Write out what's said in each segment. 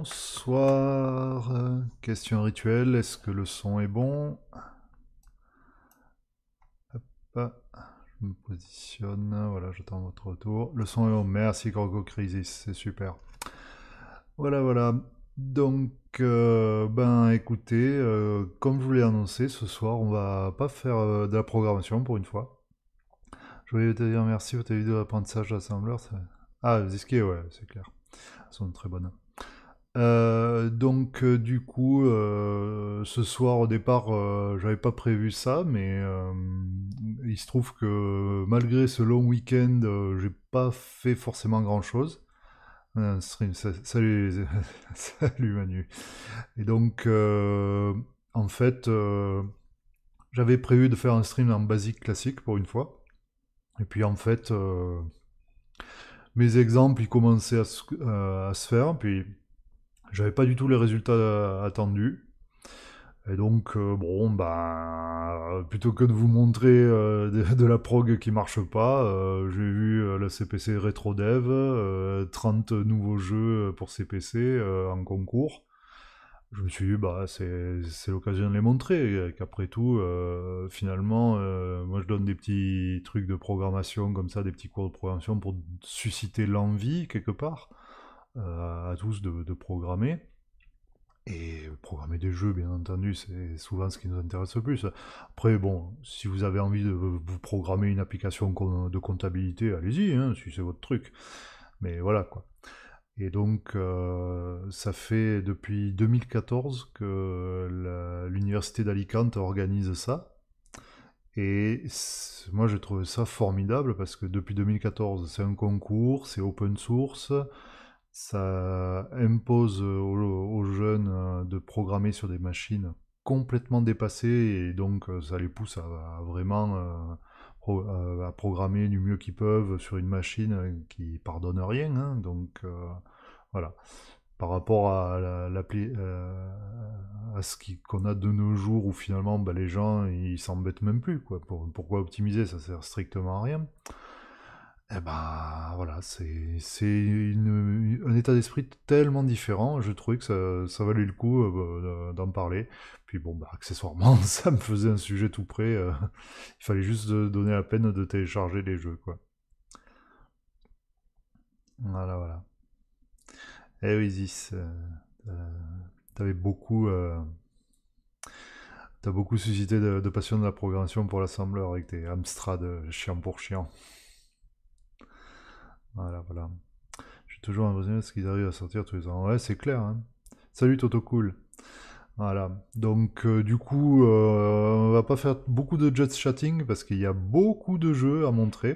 Bonsoir. Question rituelle, est-ce que le son est bon? Hop, je me positionne, voilà, j'attends votre retour. Le son est bon, merci Gorgo Crisis, c'est super. Voilà, voilà. Donc, ben écoutez, comme je vous l'ai annoncé, ce soir, on va pas faire de la programmation pour une fois. Je voulais te dire merci pour ta vidéo d'apprentissage d'assembleur. Ah, Ziski, ouais, c'est clair. Elles sont très bonnes. Donc du coup, ce soir au départ, j'avais pas prévu ça, mais il se trouve que malgré ce long week-end, j'ai pas fait forcément grand-chose. Salut, salut Manu. Et donc, en fait, j'avais prévu de faire un stream en basique classique pour une fois. Et puis en fait, mes exemples, ils commençaient à se faire, puis j'avais pas du tout les résultats attendus. Et donc, bon, bah, plutôt que de vous montrer de la prog qui marche pas, j'ai vu la CPC Retro Dev, 30 nouveaux jeux pour CPC en concours. Je me suis dit, bah, c'est l'occasion de les montrer. Et qu'après tout, finalement, moi je donne des petits trucs de programmation comme ça, des petits cours de programmation pour susciter l'envie quelque part à tous de programmer. Et programmer des jeux, bien entendu, c'est souvent ce qui nous intéresse le plus. Après, bon, si vous avez envie de vous programmer une application de comptabilité, allez-y, hein, si c'est votre truc. Mais voilà, quoi. Et donc, ça fait depuis 2014 que l'université d'Alicante organise ça. Et moi, j'ai trouvé ça formidable parce que depuis 2014, c'est un concours, c'est open source, ça impose aux jeunes de programmer sur des machines complètement dépassées et donc ça les pousse à vraiment à programmer du mieux qu'ils peuvent sur une machine qui pardonne rien, hein. Donc voilà. Par rapport à à qu'on a de nos jours où finalement bah, les gens ils s'embêtent même plus quoi. Pourquoi optimiser? Ça sert strictement à rien. Eh ben voilà, un état d'esprit tellement différent, je trouvais que ça valait le coup d'en parler. Puis bon, bah, accessoirement, ça me faisait un sujet tout prêt. Il fallait juste donner la peine de télécharger les jeux, quoi. Voilà, voilà. Eh oui, Zis, t'avais beaucoup, t'as beaucoup suscité de passion de la programmation pour l'assembleur avec tes Amstrad chiant pour chiant. Voilà, voilà. Je suis toujours impressionné parce qu'ils arrivent à sortir tous les ans. Ouais, c'est clair, hein. Salut Toto Cool. Voilà. Donc, du coup, on va pas faire beaucoup de jet chatting parce qu'il y a beaucoup de jeux à montrer.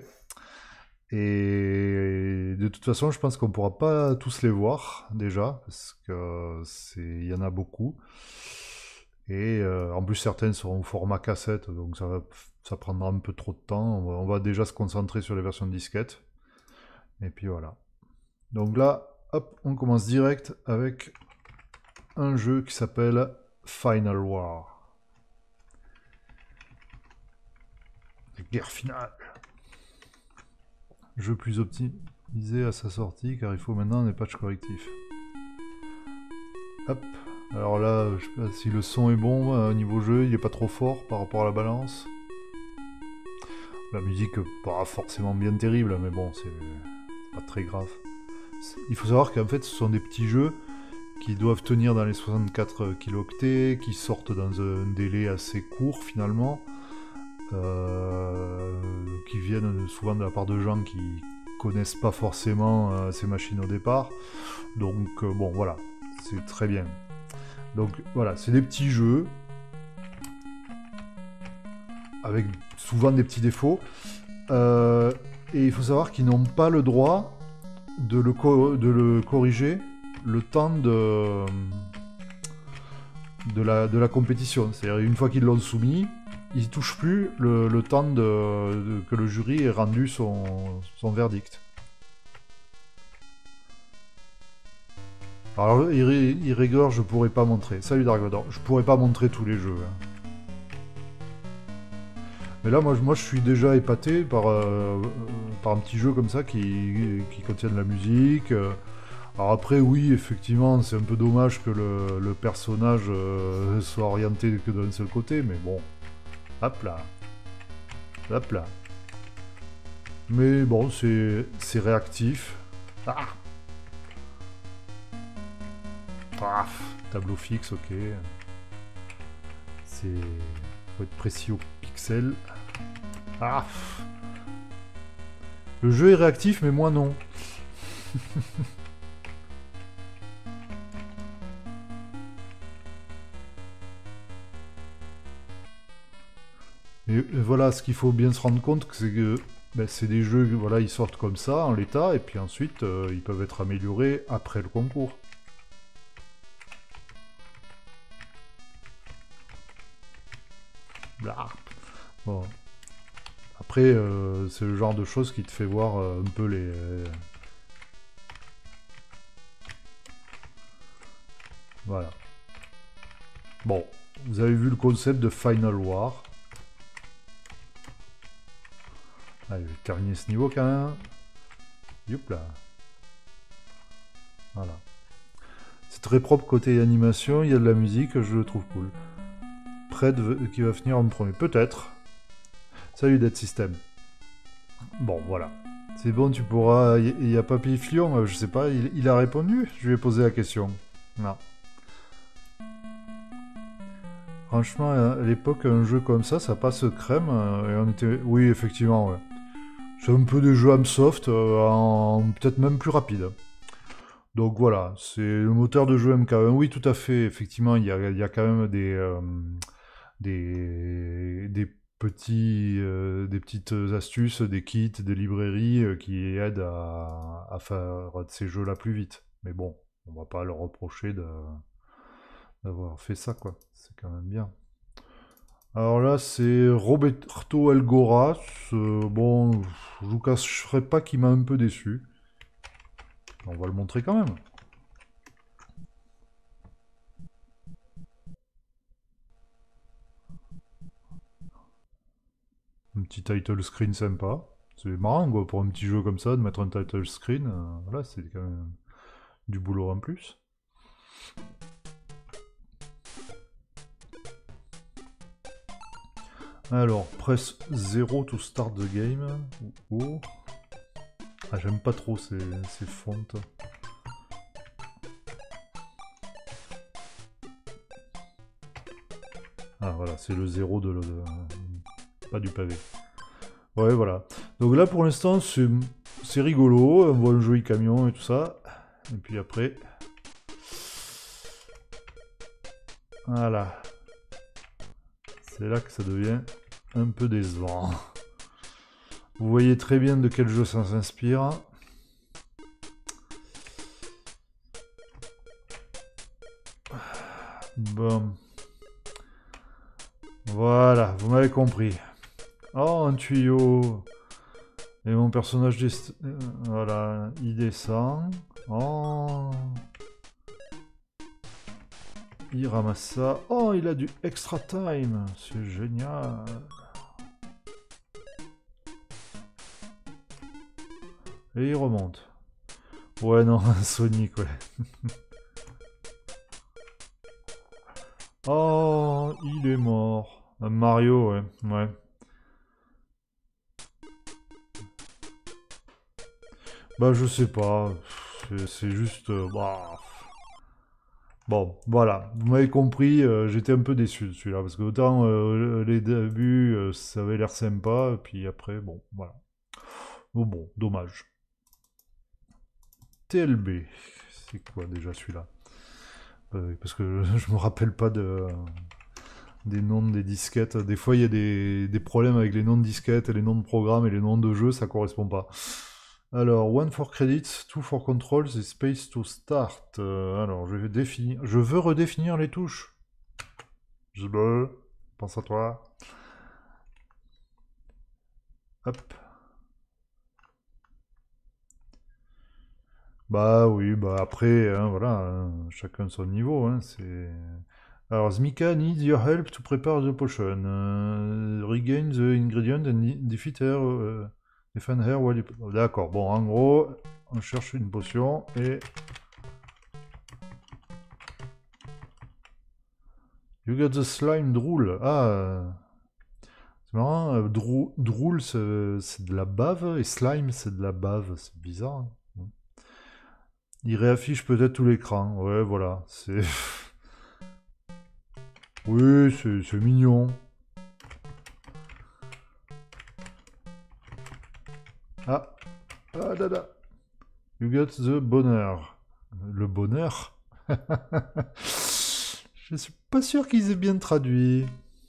Et de toute façon, je pense qu'on pourra pas tous les voir déjà parce que il y en a beaucoup. Et en plus, certaines seront au format cassette, donc ça prendra un peu trop de temps. On va déjà se concentrer sur les versions disquettes. Et puis voilà. Donc là, hop, on commence direct avec un jeu qui s'appelle Final War. La guerre finale. Jeu plus optimisé à sa sortie car il faut maintenant des patchs correctifs. Hop. Alors là, je sais pas si le son est bon au niveau jeu, il est pas trop fort par rapport à la balance. La musique pas forcément bien terrible, mais bon, c'est pas très grave. Il faut savoir qu'en fait, ce sont des petits jeux qui doivent tenir dans les 64 kilooctets, qui sortent dans un délai assez court finalement, qui viennent souvent de la part de gens qui connaissent pas forcément ces machines au départ. Donc bon voilà, c'est très bien. Donc voilà, c'est des petits jeux avec souvent des petits défauts. Et il faut savoir qu'ils n'ont pas le droit de le corriger le temps de la compétition. C'est-à-dire une fois qu'ils l'ont soumis, ils ne touchent plus le temps que le jury ait rendu son verdict. Alors, Irrégor, je pourrais pas montrer. Salut Dargodor, je pourrais pas montrer tous les jeux. Hein. Mais là, moi, je suis déjà épaté par un petit jeu comme ça qui contient de la musique. Alors après, oui, effectivement, c'est un peu dommage que le personnage soit orienté que d'un seul côté, mais bon. Hop là. Hop là. Mais bon, c'est réactif. Ah, paf, tableau fixe, ok. C'est... faut être précis au pixel. Ah, le jeu est réactif, mais moi non. Et voilà, ce qu'il faut bien se rendre compte, c'est que ben, c'est des jeux, voilà, ils sortent comme ça, en l'état, et puis ensuite, ils peuvent être améliorés après le concours. Blah. Bon. Après, c'est le genre de choses qui te fait voir un peu les... voilà. Bon, vous avez vu le concept de Final War. Allez, je vais terminer ce niveau quand même. Youp là. Voilà. C'est très propre côté animation, il y a de la musique, je le trouve cool. Fred qui va finir en premier, peut-être. Salut Dead System. Bon, voilà. C'est bon, tu pourras... Il y a Papy Flion, je sais pas, il a répondu. Je lui ai posé la question. Non. Franchement, à l'époque, un jeu comme ça passe crème. Et on était... Oui, effectivement, ouais. C'est un peu des jeux Amsoft, en peut-être même plus rapide. Donc voilà, c'est le moteur de jeu MK1. Oui, tout à fait. Effectivement, il y a quand même des des petites astuces, des kits, des librairies qui aident à faire ces jeux-là plus vite. Mais bon, on va pas leur reprocher d'avoir fait ça, quoi. C'est quand même bien. Alors là, c'est Roberto Algoraz. Bon, je vous cacherai pas qu'il m'a un peu déçu. On va le montrer quand même. Un petit title screen sympa. C'est marrant quoi, pour un petit jeu comme ça, de mettre un title screen. Voilà, c'est quand même du boulot en plus. Alors, press 0 to start the game. Oh. Ah, j'aime pas trop ces fontes. Ah, voilà, c'est le 0 pas du pavé. Ouais, voilà. Donc là, pour l'instant, c'est rigolo. On voit un joli camion et tout ça. Et puis après... Voilà. C'est là que ça devient un peu décevant. Vous voyez très bien de quel jeu ça s'inspire. Bon. Voilà, vous m'avez compris. Oh, un tuyau. Et mon personnage, voilà, il descend. Oh. Il ramasse ça. Oh, il a du extra time. C'est génial. Et il remonte. Ouais, non, Sonic, ouais. Oh, il est mort. Mario, ouais. Ouais. Bah, je sais pas. C'est juste... bah... Bon, voilà. Vous m'avez compris, j'étais un peu déçu de celui-là. Parce que autant les débuts, ça avait l'air sympa. Puis après, bon, voilà. Bon, dommage. TLB. C'est quoi déjà celui-là? Parce que je me rappelle pas des noms des disquettes. Des fois, il y a des problèmes avec les noms de disquettes et les noms de programmes et les noms de jeux, ça correspond pas. Alors, one for credits, two for controls et space to start. Alors, je veux redéfinir les touches. Je veux. Pense à toi. Hop. Bah oui, bah après, hein, voilà, hein, chacun son niveau, hein, c'est... Alors, Zmika needs your help to prepare the potion. Regain the ingredient and defeat her, defend her while you... D'accord, bon, en gros, on cherche une potion et You got the slime drool. Ah, c'est marrant. Drool, c'est de la bave. Et slime, c'est de la bave. C'est bizarre, hein. Il réaffiche peut-être tout l'écran. Ouais, voilà. C'est. Oui, c'est mignon. Ah, ah, dada. You got the bonheur. Le bonheur. Je suis pas sûr qu'ils aient bien traduit.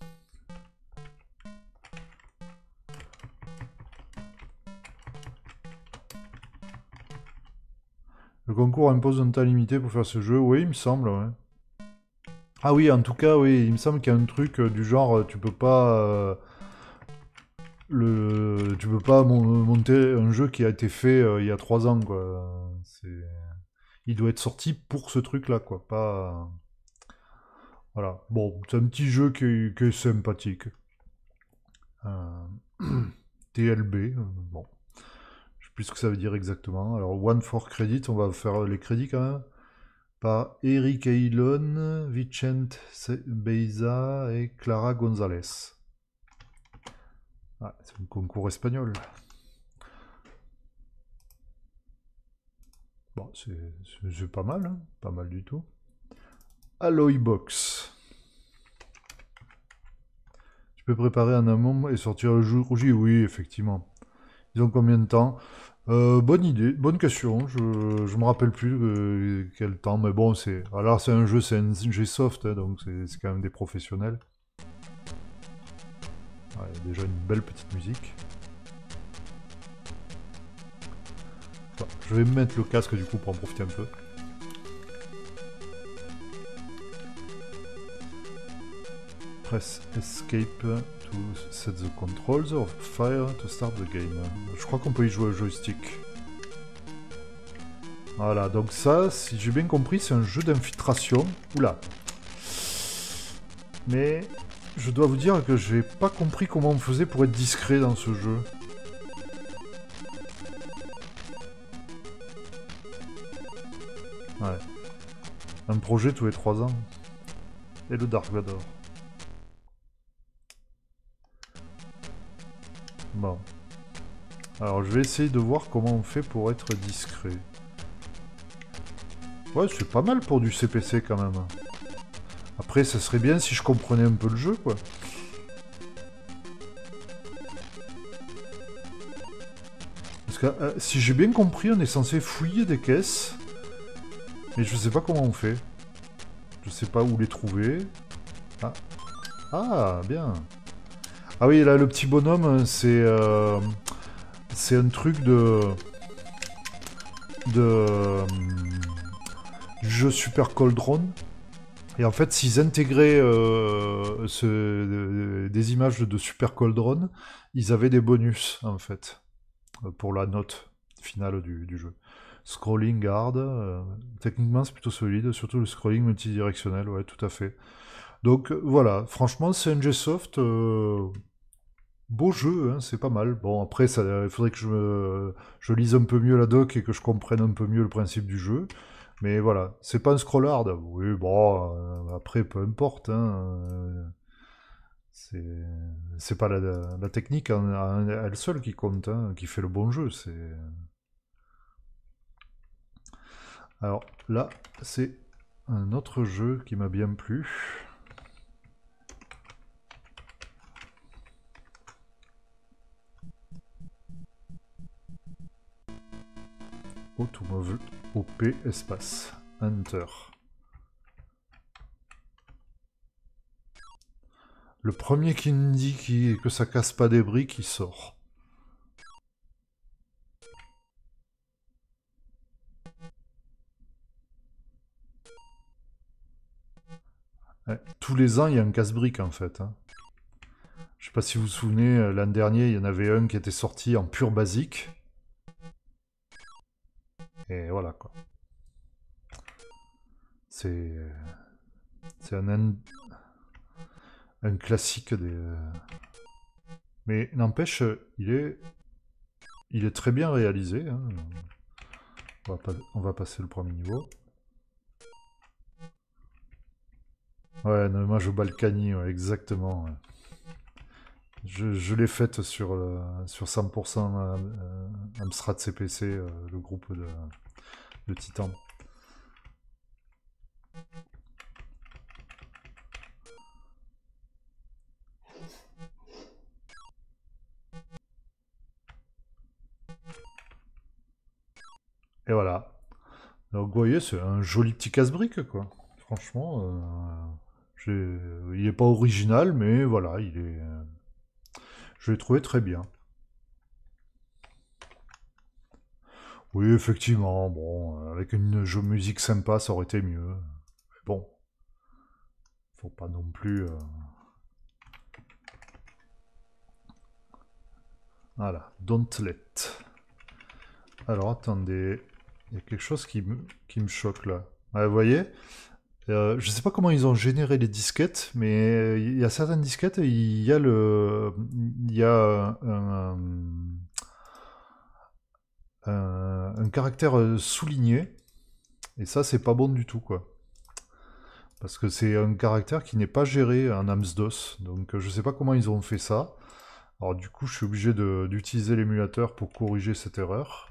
Le concours impose un temps limité pour faire ce jeu. Oui, il me semble, ouais. Ah oui, en tout cas, oui, il me semble qu'il y a un truc du genre, tu peux pas monter un jeu qui a été fait il y a 3 ans, quoi. Il doit être sorti pour ce truc-là, quoi. Pas. Voilà. Bon, c'est un petit jeu qui est sympathique. Euh, TLB, bon. Je sais plus ce que ça veut dire exactement. Alors, One for Credit, on va faire les crédits quand même. Par Eric Ailon, Vicente Beiza et Clara González. Ah, c'est un concours espagnol. Bon, c'est pas mal, hein, pas mal du tout. Alloy Box. Tu peux préparer en amont et sortir le jour J. Oui, effectivement. Ils ont combien de temps? Bonne idée, bonne question. Je me rappelle plus quel temps, mais bon, c'est. Alors, c'est un jeu, c'est un G-Soft, hein, donc c'est quand même des professionnels. Ouais, déjà une belle petite musique. Bon, je vais me mettre le casque du coup pour en profiter un peu. Press Escape to set the controls of fire to start the game. Je crois qu'on peut y jouer au joystick. Voilà, donc ça, si j'ai bien compris, c'est un jeu d'infiltration. Oula. Mais je dois vous dire que j'ai pas compris comment on faisait pour être discret dans ce jeu. Ouais. Un projet tous les 3 ans. Et le Dark Vador. Bon. Alors je vais essayer de voir comment on fait pour être discret. Ouais, c'est pas mal pour du CPC quand même. Après, ça serait bien si je comprenais un peu le jeu, quoi. Parce que si j'ai bien compris, on est censé fouiller des caisses. Mais je sais pas comment on fait. Je sais pas où les trouver. Ah, ah bien. Ah oui, là, le petit bonhomme, c'est un truc de du jeu Super Cauldron. Et en fait, s'ils intégraient des images de Super Cauldron, ils avaient des bonus, en fait, pour la note finale du jeu. Scrolling hard, techniquement c'est plutôt solide, surtout le scrolling multidirectionnel, ouais, tout à fait. Donc voilà, franchement, c'est NGSoft, beau jeu, hein, c'est pas mal. Bon, après, il faudrait que je lise un peu mieux la doc et que je comprenne un peu mieux le principe du jeu. Mais voilà, c'est pas un scroll hard. Oui, bon, après, peu importe, hein, c'est c'est pas la technique à elle seule qui compte, hein, qui fait le bon jeu. Alors là, c'est un autre jeu qui m'a bien plu. Automobile OP espace Hunter. Le premier qui me dit que ça casse pas des briques, il sort. Ouais, tous les ans, il y a un casse-brique en fait, hein. Je sais pas si vous vous souvenez, l'an dernier, il y en avait un qui était sorti en pur basique. Et voilà quoi. C'est c'est un classique des. Mais n'empêche, il est très bien réalisé, hein. On va passer le premier niveau. Ouais, Hommage au Balkany, ouais, exactement. Ouais. Je l'ai faite sur 100% Amstrad CPC, le groupe de Titan. Et voilà. Donc, vous voyez, c'est un joli petit casse-brique, quoi. Franchement, il est pas original, mais voilà, je l'ai trouvé très bien. Oui, effectivement, bon, avec une jeu musique sympa, ça aurait été mieux. Mais bon, faut pas non plus. Voilà, Don't Let. Alors, attendez, il y a quelque chose qui me choque là. Ouais, vous voyez, je sais pas comment ils ont généré les disquettes, mais il y a certaines disquettes, il y a un caractère souligné, et ça, c'est pas bon du tout, quoi. Parce que c'est un caractère qui n'est pas géré en AMS-DOS, donc je sais pas comment ils ont fait ça. Alors du coup, je suis obligé d'utiliser l'émulateur pour corriger cette erreur.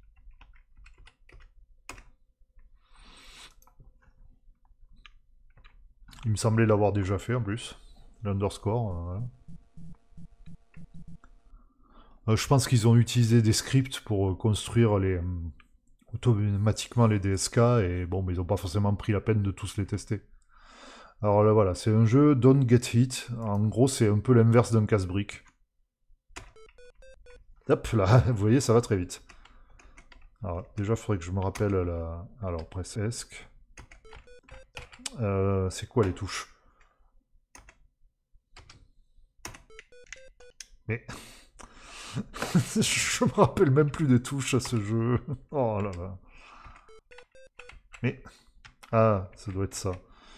Il me semblait l'avoir déjà fait en plus. L'underscore, voilà. Je pense qu'ils ont utilisé des scripts pour construire automatiquement les DSK et bon, mais ils n'ont pas forcément pris la peine de tous les tester. Alors là, voilà, c'est un jeu Don't Get Hit. En gros, c'est un peu l'inverse d'un casse-brique. Hop, là, vous voyez, ça va très vite. Alors, déjà, il faudrait que je me rappelle la... Alors, press ESC. C'est quoi les touches? Mais... je me rappelle même plus des touches à ce jeu. Oh là là. Mais... Ah, ça doit être ça.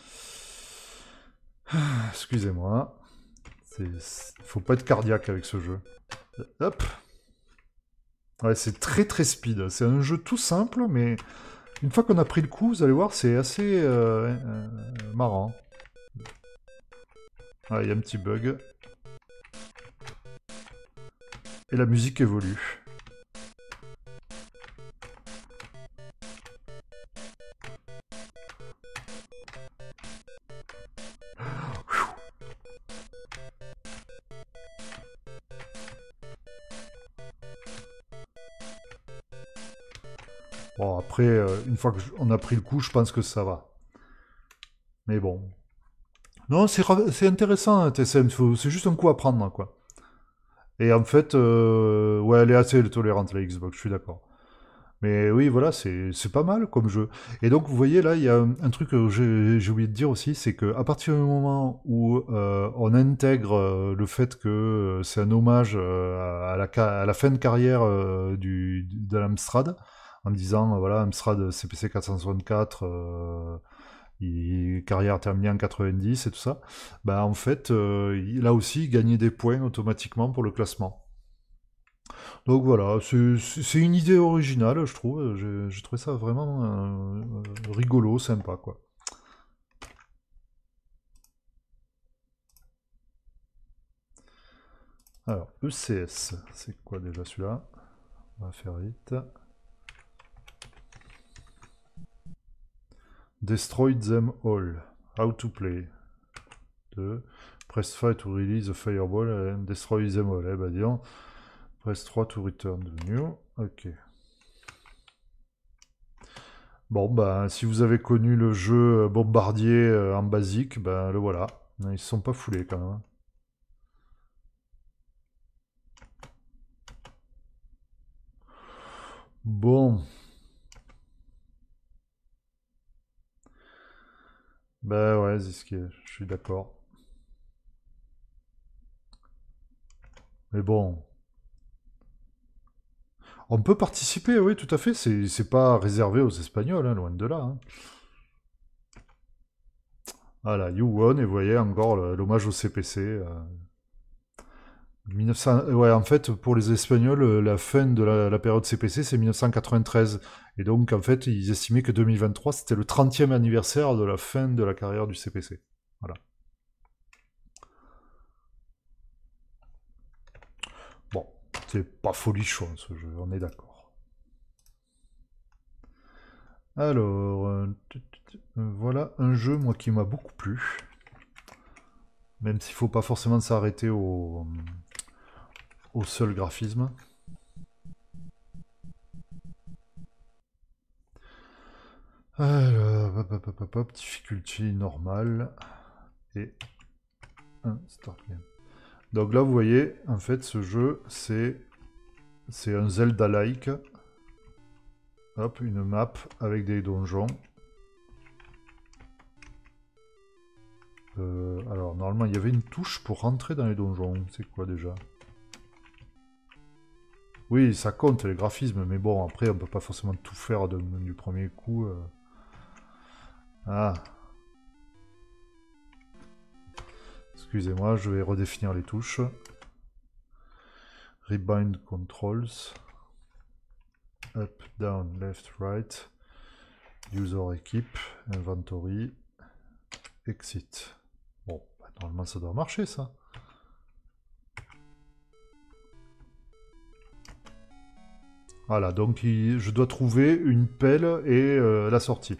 Excusez-moi. Faut pas être cardiaque avec ce jeu. Hop. Ouais, c'est très très speed. C'est un jeu tout simple, mais une fois qu'on a pris le coup, vous allez voir, c'est assez marrant. Ah, il y a un petit bug. Et la musique évolue. Bon, après, une fois qu'on a pris le coup, je pense que ça va. Mais bon. Non, c'est intéressant, hein, TSM. C'est juste un coup à prendre, quoi. Et en fait, ouais, elle est assez tolérante, la Xbox, je suis d'accord. Mais oui, voilà, c'est pas mal comme jeu. Et donc, vous voyez, là, il y a un truc que j'ai oublié de dire aussi, c'est qu'à partir du moment où on intègre le fait que c'est un hommage à la fin de carrière de l'Amstrad, en disant, voilà, Amstrad CPC 464, carrière terminée en 90 et tout ça, bah en fait, là aussi, il gagnait des points automatiquement pour le classement. Donc voilà, c'est une idée originale, je trouve. J'ai trouvé ça vraiment rigolo, sympa, quoi. Alors, ECS, c'est quoi déjà celui-là? On va faire vite. Destroy them all. How to play. 2. Press 5 to release the fireball and destroy them all. Eh ben disons. Press 3 to return the new. Ok. Bon, bah, si vous avez connu le jeu Bombardier en basique, ben le voilà. Ils se sont pas foulés quand même, hein. Bon, bah ouais, Ziski, je suis d'accord. Mais bon, on peut participer, oui, tout à fait. C'est pas réservé aux Espagnols, hein, loin de là, hein. Voilà, You Won, et vous voyez encore l'hommage au CPC. 1900, ouais, en fait, pour les Espagnols, la fin de la période CPC, c'est 1993. Et donc, en fait, ils estimaient que 2023, c'était le 30e anniversaire de la fin de la carrière du CPC. Voilà. Bon, c'est pas folichon ce jeu, on est d'accord. Alors, voilà un jeu moi qui m'a beaucoup plu. Même s'il faut pas forcément s'arrêter au seul graphisme. Alors, difficulté normale et un start game. Donc là, vous voyez, en fait, ce jeu, c'est un Zelda-like. Hop, une map avec des donjons. Alors, normalement, il y avait une touche pour rentrer dans les donjons. C'est quoi déjà? Oui, ça compte les graphismes, mais bon, après, on peut pas forcément tout faire du premier coup. Ah, excusez-moi, je vais redéfinir les touches. Rebind controls. Up, down, left, right. User equip, inventory, exit. Bon, bah, normalement ça doit marcher ça. Voilà, donc je dois trouver une pelle et la sortie.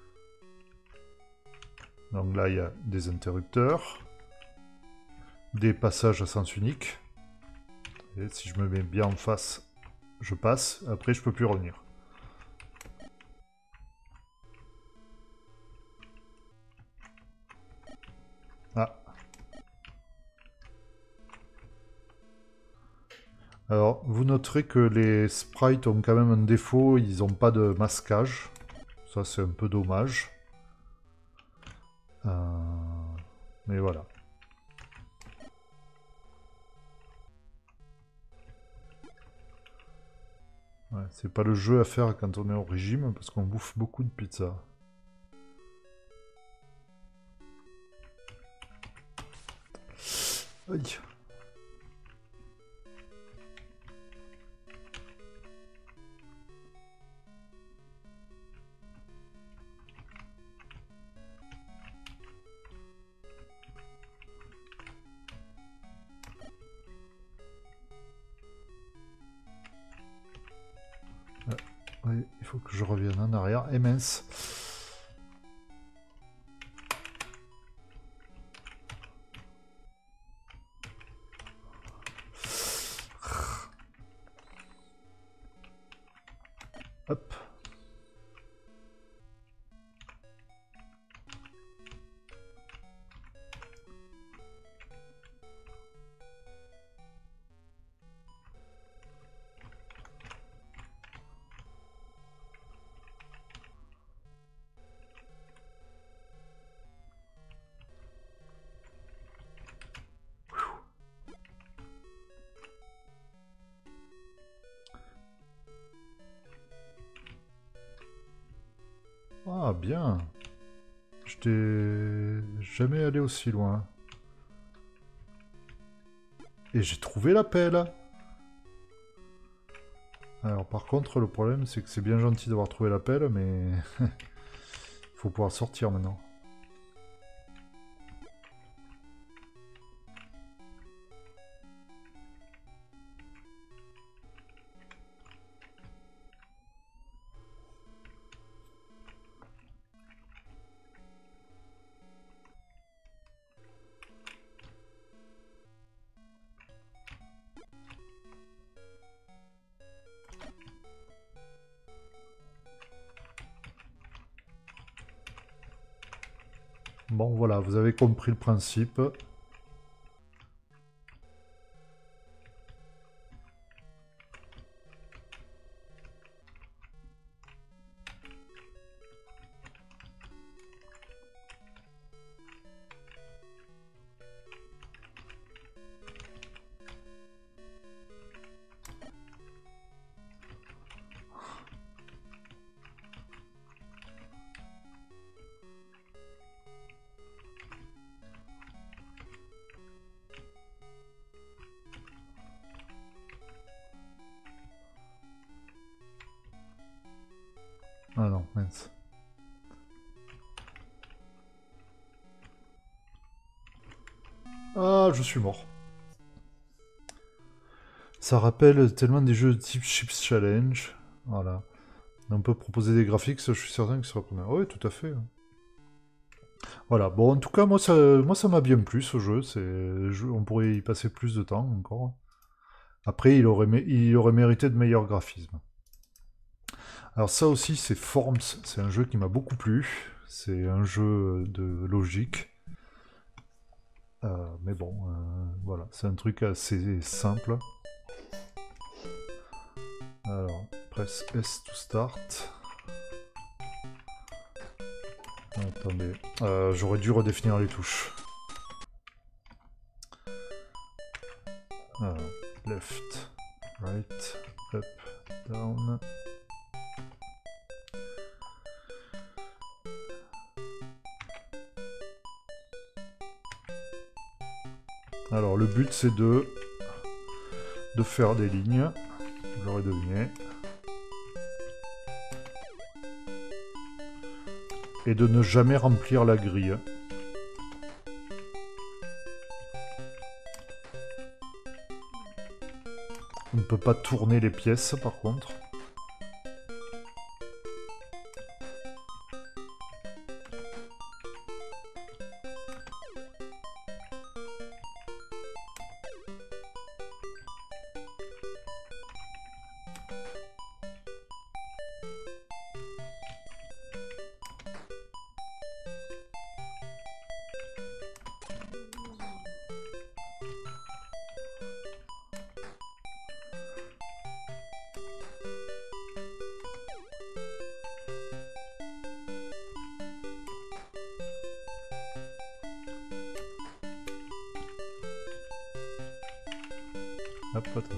Donc là, il y a des interrupteurs, des passages à sens unique. Et si je me mets bien en face, je passe. Après, je peux plus revenir. Ah. Alors, vous noterez que les sprites ont quand même un défaut, ils n'ont pas de masquage. Ça, c'est un peu dommage. Mais voilà. Ouais, c'est pas le jeu à faire quand on est au régime, parce qu'on bouffe beaucoup de pizza. Aïe. Oui, il faut que je revienne en arrière. Et mince. Hop. Ah, bien. Je t'ai jamais allé aussi loin. Et j'ai trouvé la pelle. Alors par contre, le problème, c'est que c'est bien gentil d'avoir trouvé la pelle, mais il faut pouvoir sortir maintenant. Bon, voilà, vous avez compris le principe. Ah non, mince. Ah, je suis mort. Ça rappelle tellement des jeux de type Chips Challenge. Voilà. On peut proposer des graphiques, ça, je suis certain que ce sera preneur. Oui, tout à fait. Voilà. Bon, en tout cas, moi, ça m'a bien plu, ce jeu. On pourrait y passer plus de temps encore. Après, il aurait mérité de meilleurs graphismes. Alors ça aussi, c'est Forms. C'est un jeu qui m'a beaucoup plu. C'est un jeu de logique. Mais bon, voilà. C'est un truc assez simple. Alors, press S to start. Attendez, j'aurais dû redéfinir les touches. Alors, left, right, up, down. Alors, le but c'est de faire des lignes. Vous l'aurez deviné. Et de ne jamais remplir la grille. On ne peut pas tourner les pièces par contre. Hop, attends.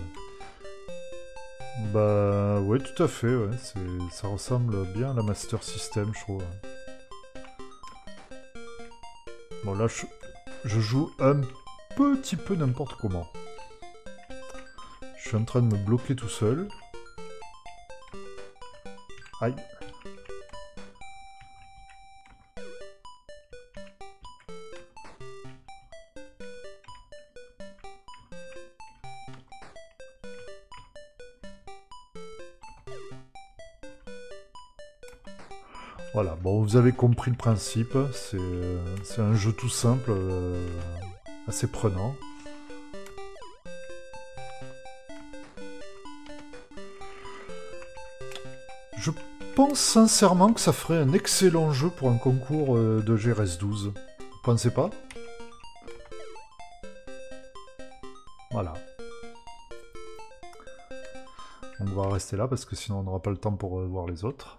Bah ouais, tout à fait, ouais. Ça ressemble bien à la Master System, je trouve. Bon là, je joue un petit peu n'importe comment. Je suis en train de me bloquer tout seul. Aïe. Voilà, bon, vous avez compris le principe. C'est un jeu tout simple, assez prenant. Je pense sincèrement que ça ferait un excellent jeu pour un concours de GRS12. Vous pensez pas? Voilà. On va rester là parce que sinon on n'aura pas le temps pour voir les autres.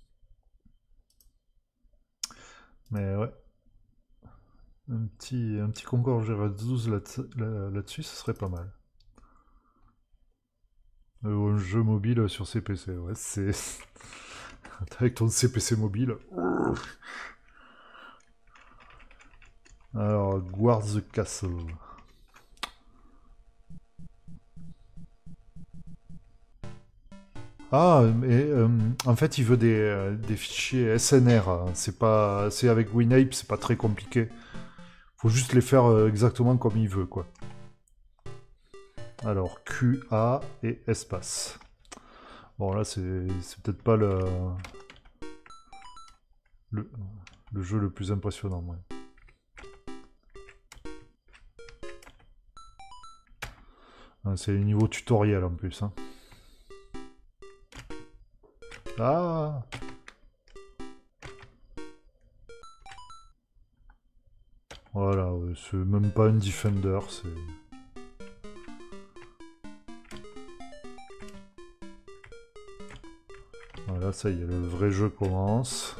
Mais ouais. Un petit concours GRS12 là-dessus, ce serait pas mal. Un jeu mobile sur CPC, ouais, c'est... Avec ton CPC mobile. Alors, Guard the Castle. Ah, mais en fait, il veut des fichiers SNR. Hein. C'est avec WinApe, c'est pas très compliqué. Faut juste les faire exactement comme il veut, quoi. Alors, QA et espace. Bon, là, c'est peut-être pas le, le jeu le plus impressionnant, ouais. C'est le niveau tutoriel en plus. Hein. Ah! Voilà, ouais, c'est même pas un Defender, c'est... Voilà, ça y est, le vrai jeu commence.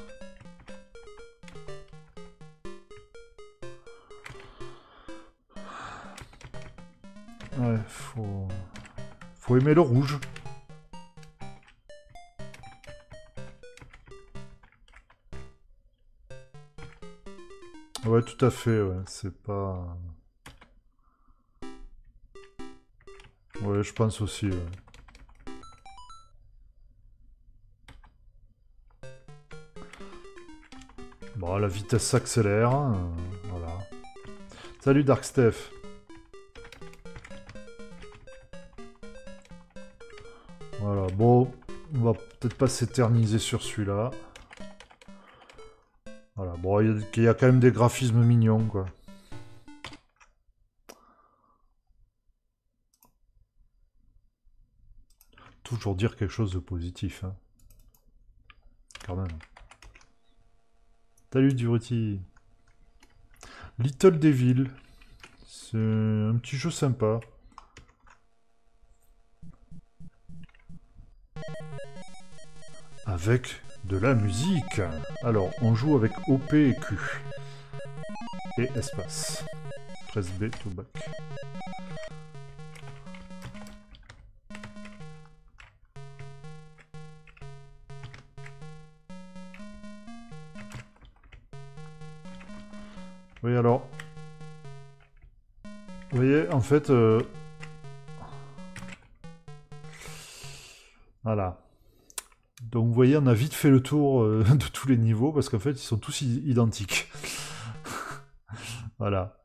Ouais, faut aimer le rouge. Ouais, tout à fait, ouais, c'est pas... Ouais, je pense aussi, ouais. Bon, la vitesse s'accélère, voilà. Salut Dark Steph. Voilà, bon, on va peut-être pas s'éterniser sur celui-là. Voilà, bon, il y a quand même des graphismes mignons, quoi. Toujours dire quelque chose de positif, hein. Quand même. Salut Duruti. Little Devil. C'est un petit jeu sympa. Avec de la musique. Alors, on joue avec OP et Q. Et espace. Press B to back. Oui, alors... Vous voyez, en fait... Voilà. Donc vous voyez, on a vite fait le tour de tous les niveaux, parce qu'en fait, ils sont tous identiques. Voilà.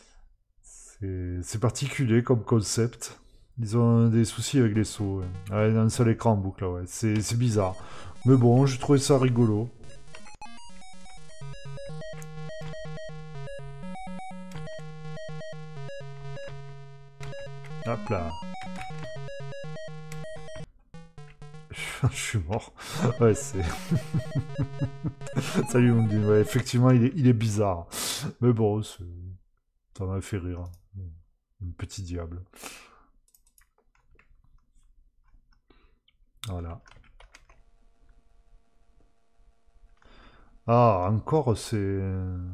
C'est particulier comme concept. Ils ont des soucis avec les sauts. Ouais. Ouais, un seul écran en boucle, là, ouais. C'est bizarre. Mais bon, j'ai trouvé ça rigolo. Hop là. Je suis mort. Ouais, c'est... Salut, on dit. Ouais, effectivement, il est bizarre. Mais bon, ça m'a fait rire. Un petit diable. Voilà. Ah, encore, c'est...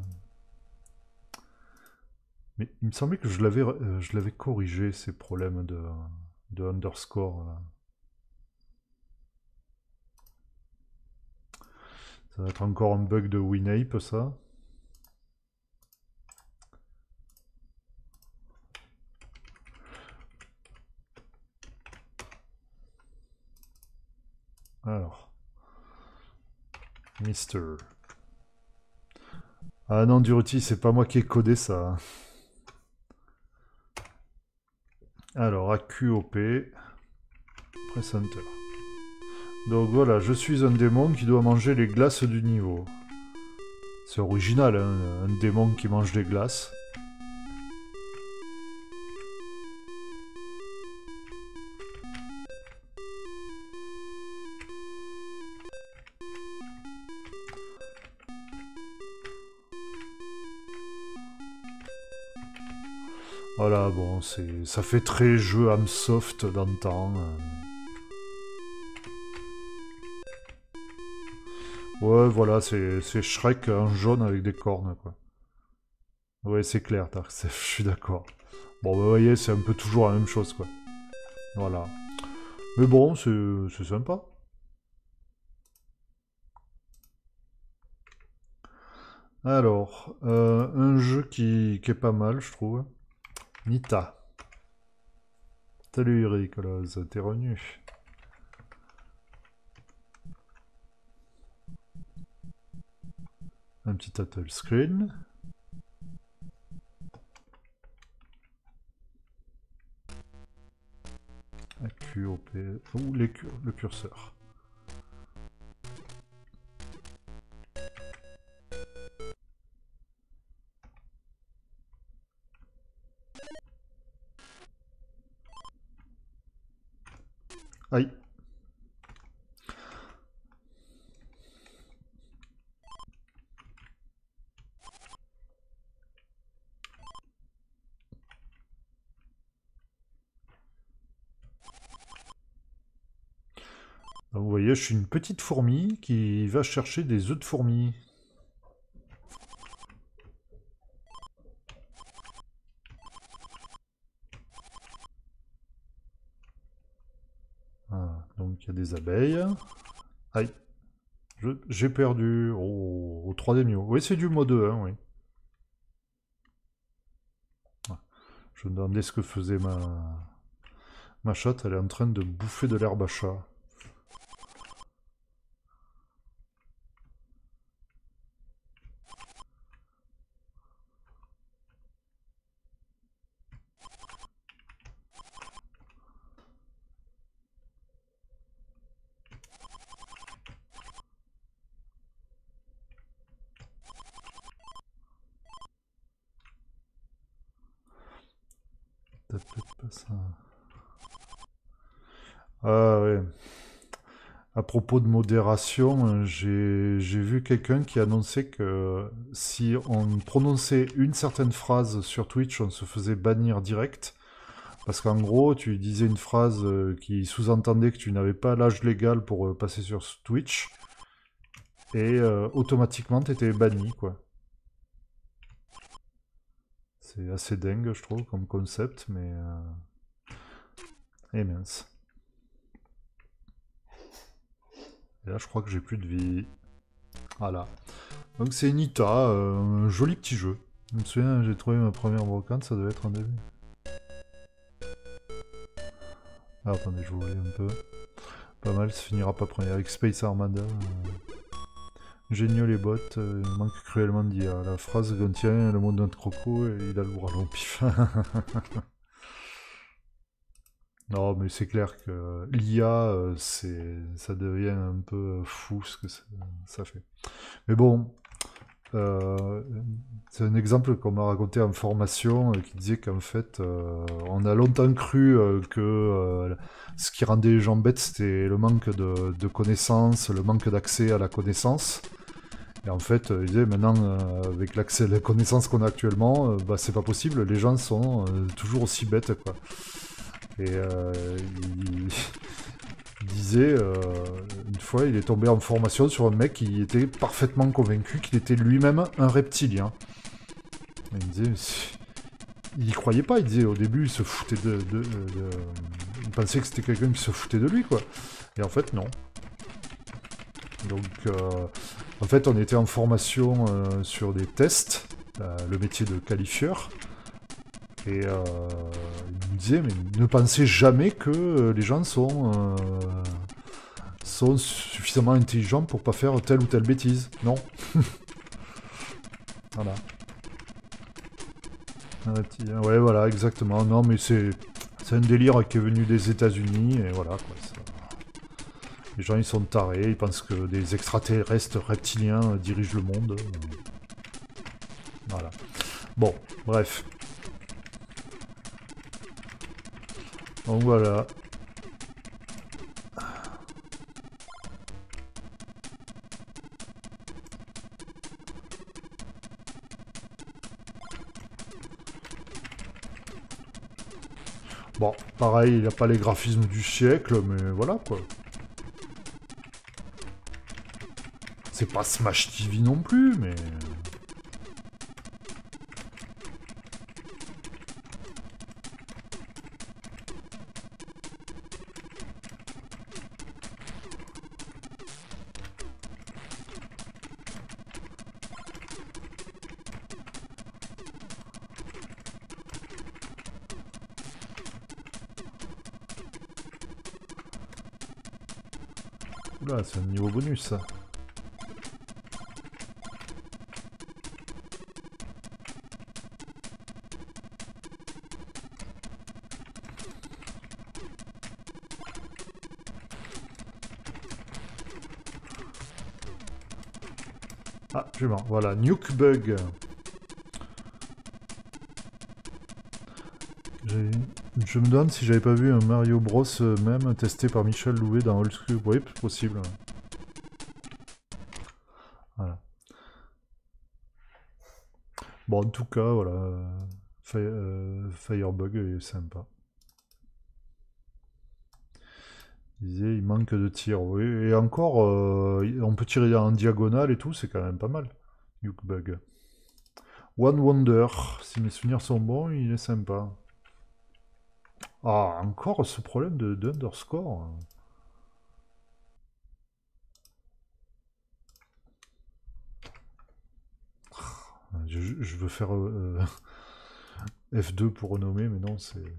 Mais il me semblait que je l'avais corrigé, ces problèmes de underscore, là. Ça va être encore un bug de WinApe, ça. Alors. Mister. Ah non, Duruti, c'est pas moi qui ai codé ça. Alors, AQOP. Press Enter. Donc voilà, je suis un démon qui doit manger les glaces du niveau. C'est original, hein, un démon qui mange des glaces. Voilà, bon, ça fait très jeu Amsoft d'antan. Ouais, voilà, c'est Shrek en jaune avec des cornes, quoi. Ouais, c'est clair, je suis d'accord. Bon, bah, vous voyez, c'est un peu toujours la même chose, quoi. Voilà. Mais bon, c'est sympa. Alors, un jeu qui est pas mal, je trouve. Nita. Salut Eric, t'es revenu. Un petit title screen. AQOP. Ou le curseur. Aïe. Donc, vous voyez, je suis une petite fourmi qui va chercher des œufs de fourmi. Voilà, donc il y a des abeilles. Aïe. J'ai perdu. Oh, au 3D Mio. Oui, c'est du mode 1, oui. Ah, je me demandais ce que faisait ma chatte. Elle est en train de bouffer de l'herbe à chat. T'as peut-être pas ça. Ah ouais. À propos de modération, j'ai vu quelqu'un qui annonçait que si on prononçait une certaine phrase sur Twitch, on se faisait bannir direct. Parce qu'en gros, tu disais une phrase qui sous-entendait que tu n'avais pas l'âge légal pour passer sur Twitch. Et automatiquement, tu étais banni, quoi. C'est assez dingue, je trouve, comme concept, mais... Eh mince. Et là, je crois que j'ai plus de vie. Voilà. Donc c'est Nita, un joli petit jeu. Je me souviens, j'ai trouvé ma première brocante, ça devait être en début. Ah, attendez, je vous voyais un peu. Pas mal, ça finira pas premier. Avec Space Armada. Géniaux les bots, il manque cruellement d'IA. La phrase contient le mot de notre croco et il a le bras long pif. Non, mais c'est clair que l'IA, ça devient un peu fou ce que ça fait. Mais bon, euh, c'est un exemple qu'on m'a raconté en formation qui disait qu'en fait, on a longtemps cru que ce qui rendait les gens bêtes, c'était le manque de connaissances, le manque d'accès à la connaissance. Et en fait, il disait maintenant, avec l'accès à la connaissance qu'on a actuellement, bah, c'est pas possible, les gens sont toujours aussi bêtes, quoi. Et il disait, une fois, il est tombé en formation sur un mec qui était parfaitement convaincu qu'il était lui-même un reptilien. Et il disait, il y croyait pas, il disait au début, il se foutait il pensait que c'était quelqu'un qui se foutait de lui, quoi. Et en fait, non. Donc, en fait, on était en formation sur des tests, le métier de qualifieur. Et il me disait, mais ne pensez jamais que les gens sont suffisamment intelligents pour pas faire telle ou telle bêtise. Non. Voilà. Ouais, voilà, exactement. Non, mais c'est un délire qui est venu des États-Unis, et voilà, quoi. Les gens, ils sont tarés, ils pensent que des extraterrestres reptiliens dirigent le monde. Voilà. Bon, bref. Donc voilà. Bon, pareil, il n'a pas les graphismes du siècle, mais voilà, quoi. C'est pas Smash TV non plus, mais... Oula, c'est un niveau bonus, ça. Ah, je suis mort. Voilà, Nuke Bug. Je me demande si j'avais pas vu un Mario Bros même testé par Michel Louvet dans Old School. Oui, possible. Voilà. Bon, en tout cas, voilà. Firebug est sympa. Il disait, il manque de tir, oui. Et encore, on peut tirer en diagonale et tout, c'est quand même pas mal. Nuke Bug. One Wonder, si mes souvenirs sont bons, il est sympa. Ah, encore ce problème d'underscore. Je veux faire F2 pour renommer, mais non, c'est...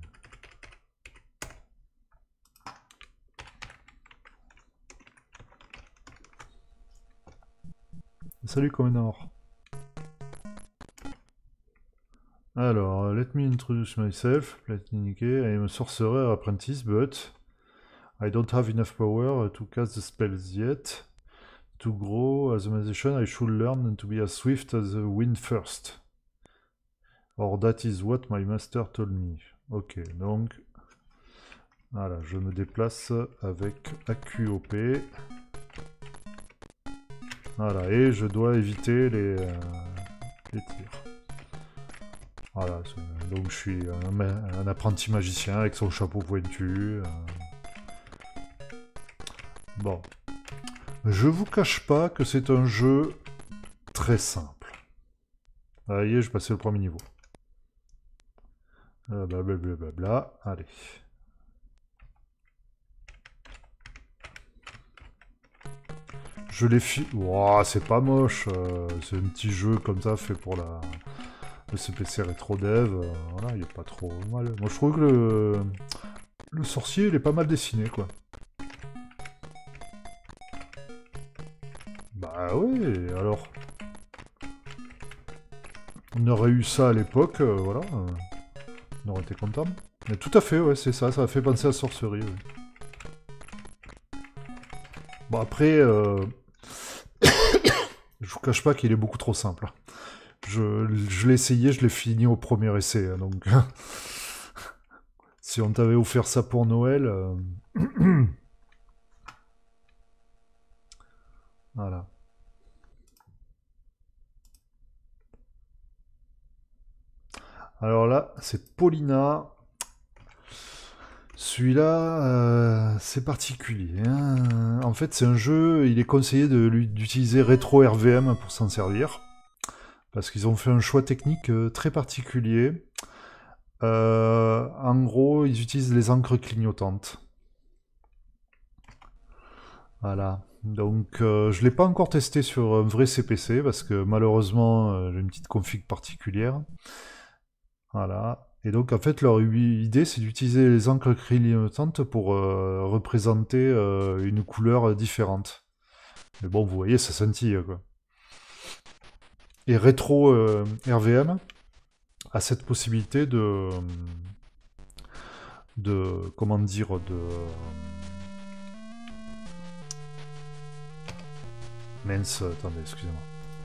Salut Comenor. Alors, let me introduce myself. Let me indicate I am a sorcerer apprentice, but I don't have enough power to cast the spells yet. To grow as a magician, I should learn to be as swift as the wind first. Or that is what my master told me. Ok, donc voilà, je me déplace avec AQOP. Voilà, et je dois éviter les tirs. Voilà, donc je suis un apprenti magicien avec son chapeau pointu. Bon, je vous cache pas que c'est un jeu très simple. Vous voyez, je passais le premier niveau. Blablabla, allez. Je l'ai Wow, c'est pas moche. C'est un petit jeu comme ça fait pour le CPC Retro Dev. Voilà, il est pas trop mal. Moi, je trouve que le sorcier, il est pas mal dessiné, quoi. Bah oui, alors. On aurait eu ça à l'époque, voilà. On aurait été content. Mais tout à fait, ouais, c'est ça. Ça a fait penser à Sorcerie, ouais. Bon, après, je vous cache pas qu'il est beaucoup trop simple. Je l'ai essayé, je l'ai fini au premier essai, hein, donc si on t'avait offert ça pour Noël, voilà. Alors là, c'est Paulina. Celui-là, c'est particulier, hein. En fait, c'est un jeu, il est conseillé d'utiliser Retro RVM pour s'en servir. Parce qu'ils ont fait un choix technique très particulier. En gros, ils utilisent les encres clignotantes. Voilà. Donc, je ne l'ai pas encore testé sur un vrai CPC parce que malheureusement, j'ai une petite config particulière. Voilà. Et donc, en fait, leur idée, c'est d'utiliser les encres clignotantes pour représenter une couleur différente. Mais bon, vous voyez, ça scintille, quoi. Et Retro RVM a cette possibilité comment dire, mince, attendez, excusez-moi.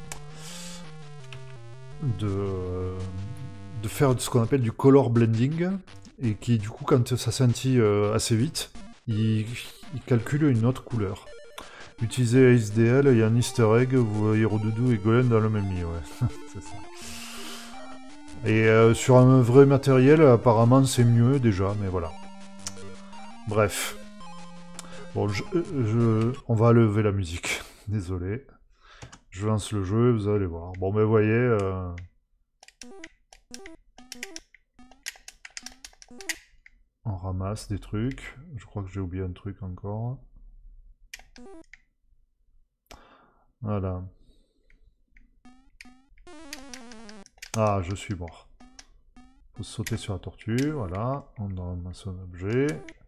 De faire ce qu'on appelle du color blending, et qui, du coup, quand ça scintille assez vite, il calcule une autre couleur. Utilisez ASDL, il y a un easter egg, vous voyez Rodoudou et Golem dans le même lit, ouais. C'est ça. Et sur un vrai matériel, apparemment, c'est mieux déjà, mais voilà. Bref. Bon, on va lever la musique. Désolé. Je lance le jeu, vous allez voir. Bon, mais vous voyez... on ramasse des trucs. Je crois que j'ai oublié un truc encore. Voilà. Ah, je suis mort. Faut sauter sur la tortue, voilà. On ramasse un objet.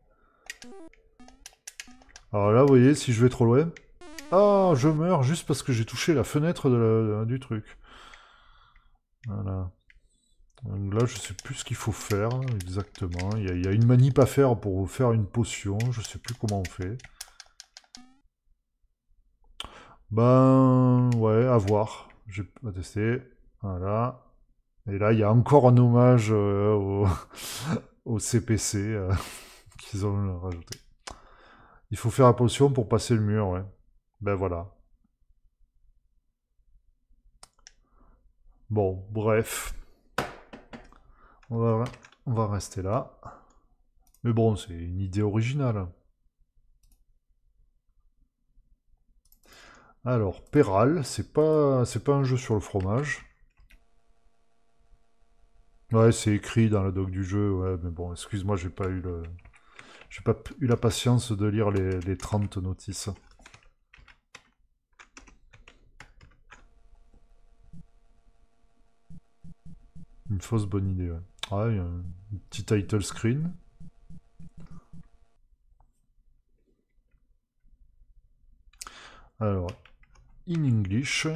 Alors là, vous voyez, si je vais trop loin... Ah, je meurs juste parce que j'ai touché la fenêtre du truc. Voilà. Donc là, je sais plus ce qu'il faut faire exactement. Il y a une manip à faire pour faire une potion. Je sais plus comment on fait. Ben, ouais, à voir. Je vais pas tester. Voilà. Et là, il y a encore un hommage au CPC qu'ils ont rajouté. Il faut faire la potion pour passer le mur, ouais. Ben voilà. Bon, bref. On va, on va rester là. Mais bon, c'est une idée originale. Alors, Péral, c'est pas un jeu sur le fromage. Ouais, c'est écrit dans la doc du jeu, ouais, mais bon, excuse-moi, j'ai pas eu la patience de lire les 30 notices. Une fausse bonne idée, ouais. Ah, il y a un petit title screen. Alors, in English.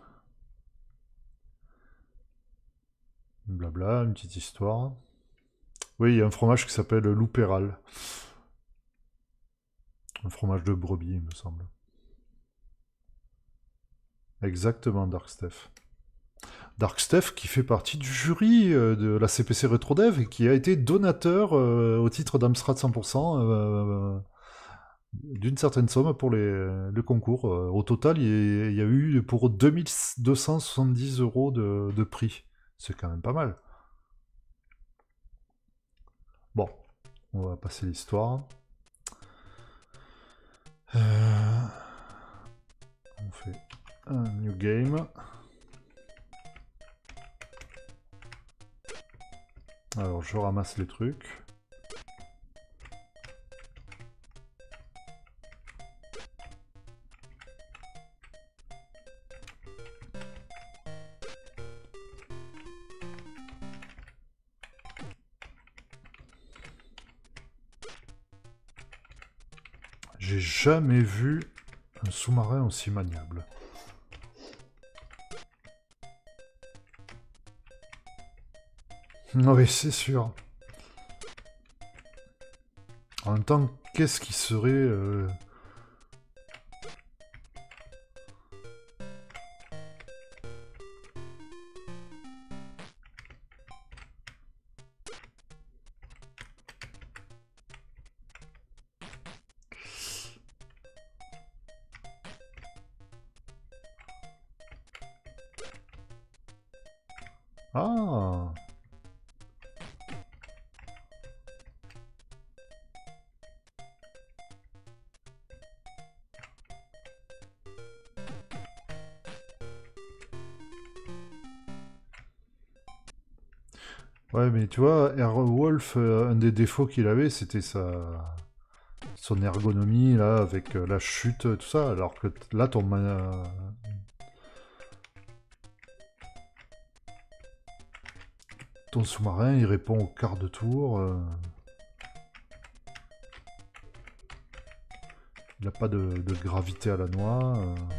Blabla, une petite histoire. Oui, il y a un fromage qui s'appelle l'Oupéral. Un fromage de brebis, il me semble. Exactement, Dark Steph. Dark Steph qui fait partie du jury de la CPC RetroDev et qui a été donateur au titre d'Amstrad 100% d'une certaine somme pour le concours. Au total, il y a eu pour 2270 euros de prix. C'est quand même pas mal. Bon, on va passer l'histoire. On fait un new game. Alors je ramasse les trucs. J'ai jamais vu un sous-marin aussi maniable. Oui, c'est sûr. En même temps, qu'est-ce qui serait... Ah! Ouais, mais tu vois, Airwolf, un des défauts qu'il avait, c'était son ergonomie, là, avec la chute, tout ça, alors que là, ton sous-marin, il répond au quart de tour. Il n'a pas de gravité à la noix.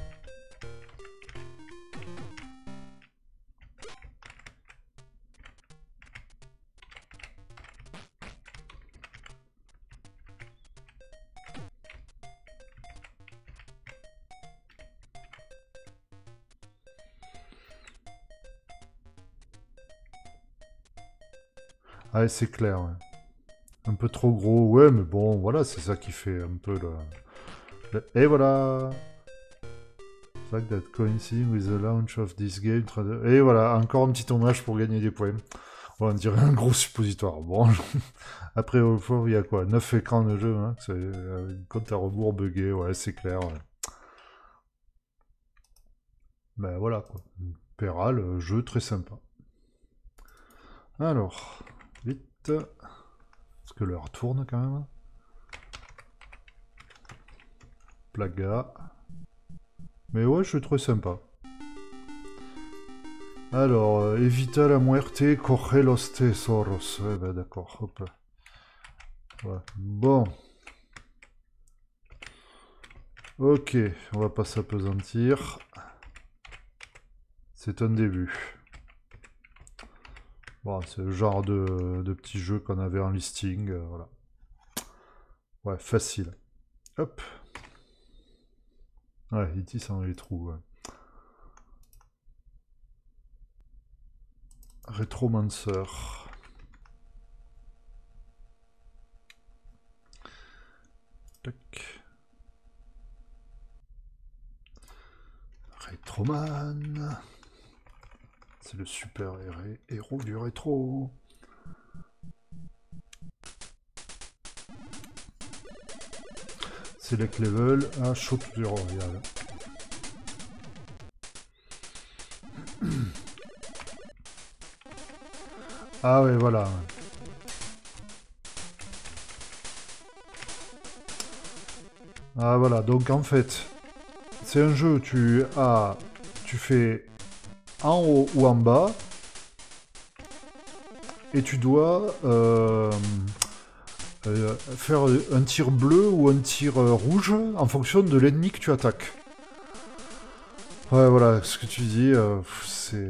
Ouais, c'est clair. Ouais. Un peu trop gros, ouais, mais bon, voilà, c'est ça qui fait un peu Et voilà! Fact that coinciding with the launch of this game... Et voilà, encore un petit tournage pour gagner des points. On dirait un gros suppositoire. Bon, après, au fond, il y a quoi? 9 écrans de jeu, hein? Compte à rebours buggé, ouais, c'est clair. Ouais. Ben voilà, quoi. Péral, jeu très sympa. Alors, vite. Parce que l'heure tourne quand même. Plaga. Mais ouais, je trouve sympa. Alors, Evita la muerte, corre los tesoros. Ouais, bah d'accord, hop. Ouais. Bon. Ok, on va pas s'apesantir. C'est un début. Bon, c'est le genre de petit jeu qu'on avait en listing, voilà. Ouais, facile. Hop. Ouais, E.T. sans les trous, ouais. Retromancer. Tac. Retroman. C'est le super héros du rétro. Select level à Show to Royal. Ah ouais, voilà. Ah voilà, donc en fait, c'est un jeu, tu fais en haut ou en bas, et tu dois faire un tir bleu ou un tir rouge en fonction de l'ennemi que tu attaques. Ouais, voilà, ce que tu dis, c'est...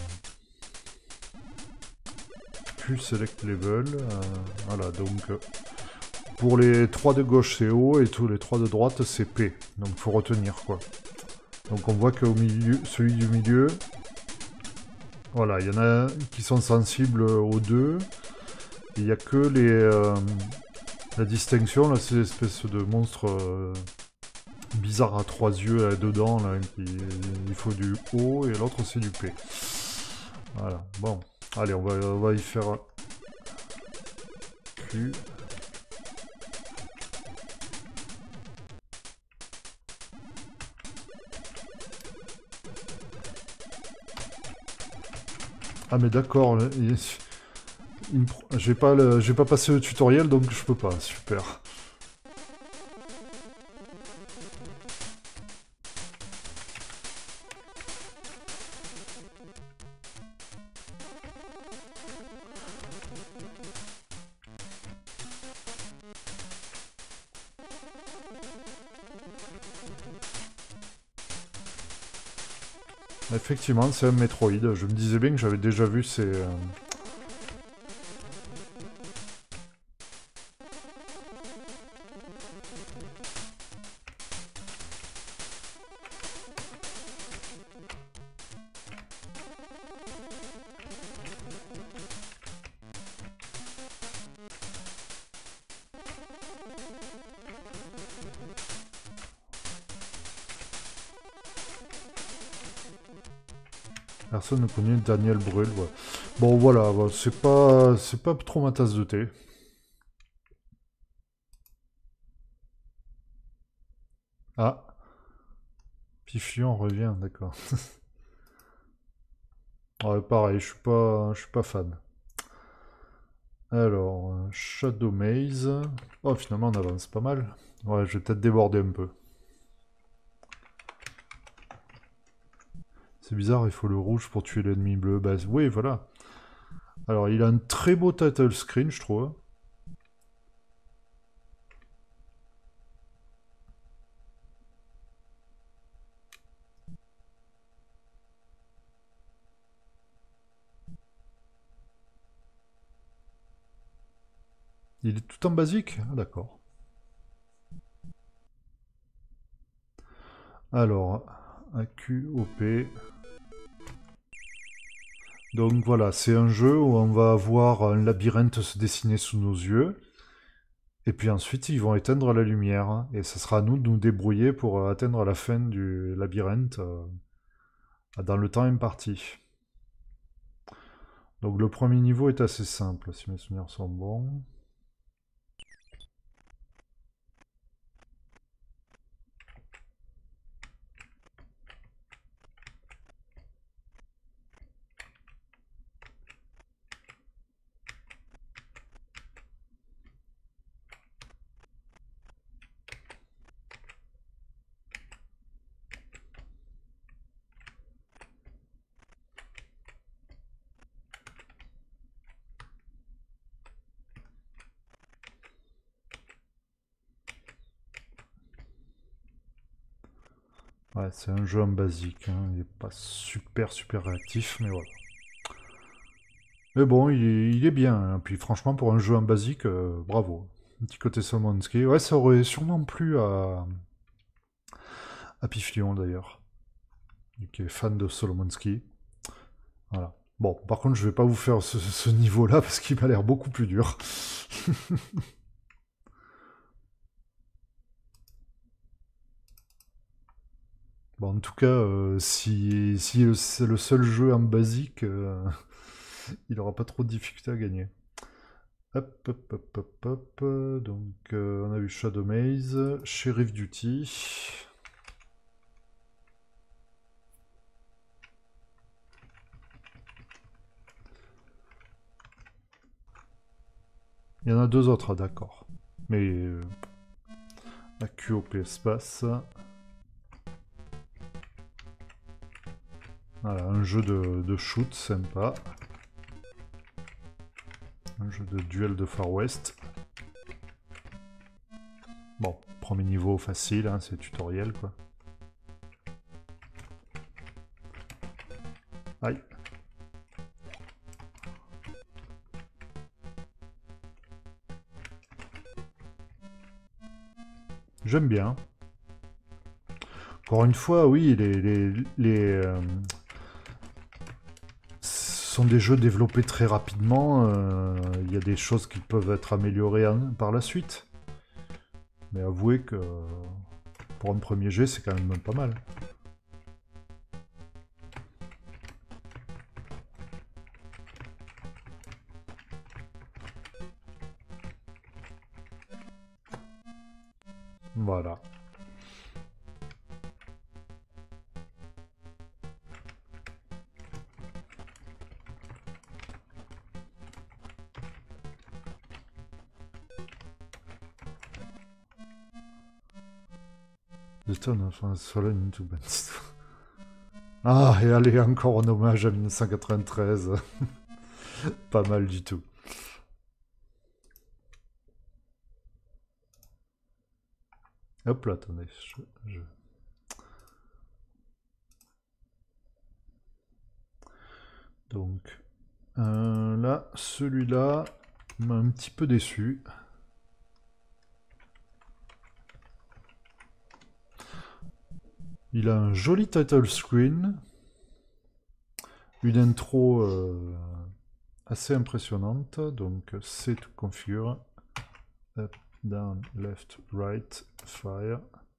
Plus select level, voilà, donc... pour les 3 de gauche, c'est haut, et tous les 3 de droite, c'est P. Donc, faut retenir, quoi. Donc, on voit qu'au milieu, celui du milieu... Voilà, il y en a qui sont sensibles aux deux. Il n'y a que la distinction, là, ces espèces de monstres bizarres à trois yeux, à deux dents, là, il faut du O et l'autre c'est du P. Voilà, bon. Allez, on va y faire Q. Ah mais d'accord, j'ai pas passé le tutoriel donc je peux pas, super. Effectivement, c'est un Metroid. Je me disais bien que j'avais déjà vu ces... Personne ne connaît Daniel Brühl, ouais. Bon voilà, bon, c'est pas trop ma tasse de thé. Ah, Piflion revient, d'accord. Ouais, pareil, je suis pas fan. Alors, Shadow Maze. Oh, finalement, on avance pas mal. Ouais, je vais peut-être déborder un peu. C'est bizarre, il faut le rouge pour tuer l'ennemi bleu. Bah oui, voilà. Alors, il a un très beau title screen, je trouve. Il est tout en basique? Ah, d'accord. Alors, AQOP. Donc voilà, c'est un jeu où on va avoir un labyrinthe se dessiner sous nos yeux. Et puis ensuite, ils vont éteindre la lumière. Et ce sera à nous de nous débrouiller pour atteindre la fin du labyrinthe dans le temps imparti. Donc le premier niveau est assez simple, si mes souvenirs sont bons. Ouais, c'est un jeu en basique, hein. Il n'est pas super réactif, mais voilà. Mais bon, il est bien, hein. Puis franchement, pour un jeu en basique, bravo. Un petit côté Solomonski. Ouais, ça aurait sûrement plu à Piflion d'ailleurs, qui est fan de Solomonski. Voilà. Bon, par contre, je vais pas vous faire ce niveau-là parce qu'il m'a l'air beaucoup plus dur. Bon, en tout cas, si c'est le seul jeu en basique, il aura pas trop de difficultés à gagner. Hop, hop, hop, hop, hop. Donc, on a eu Shadow Maze, Sheriff Duty. Il y en a deux autres, ah, d'accord. Mais la QOP espace. Voilà, un jeu de shoot sympa. Un jeu de duel de Far West. Bon, premier niveau facile, hein, c'est tutoriel quoi. Aïe. J'aime bien. Encore une fois, oui, sont des jeux développés très rapidement. Il y a des choses qui peuvent être améliorées par la suite. Mais avouez que pour un premier jet, c'est quand même pas mal. Voilà. The Town of Fallen into Bands. Ah, et allez, encore un hommage à 1993. Pas mal du tout. Hop là, attendez. Donc, là, celui-là m'a un petit peu déçu. Il a un joli title screen, une intro assez impressionnante, donc C to configure, up, down, left, right, fire.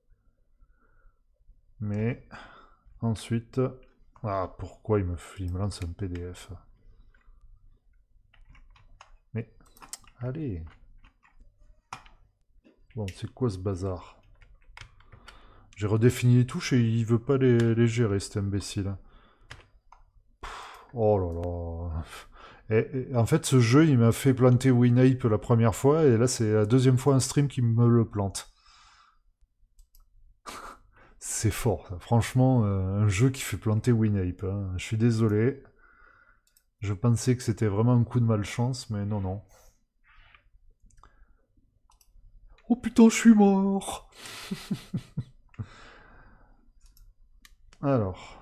Mais ensuite, ah pourquoi il me lance un PDF? Mais allez, bon c'est quoi ce bazar? J'ai redéfini les touches et il veut pas les gérer, cet imbécile. Oh là là. Et en fait, ce jeu, il m'a fait planter WinApe la première fois, et là, c'est la deuxième fois un stream qui me le plante. C'est fort, ça. Franchement, un jeu qui fait planter WinApe. Hein. Je suis désolé. Je pensais que c'était vraiment un coup de malchance, mais non, non. Oh putain, je suis mort. Alors,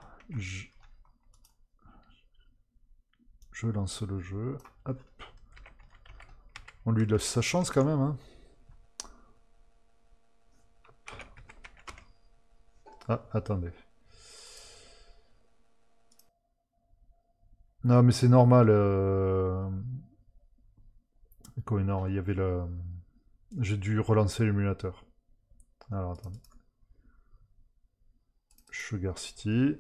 je lance le jeu. Hop. On lui laisse sa chance quand même. Hein. Ah, attendez. Non, mais c'est normal. Non, il y avait le... J'ai dû relancer l'émulateur. Alors, attendez. Sugar City.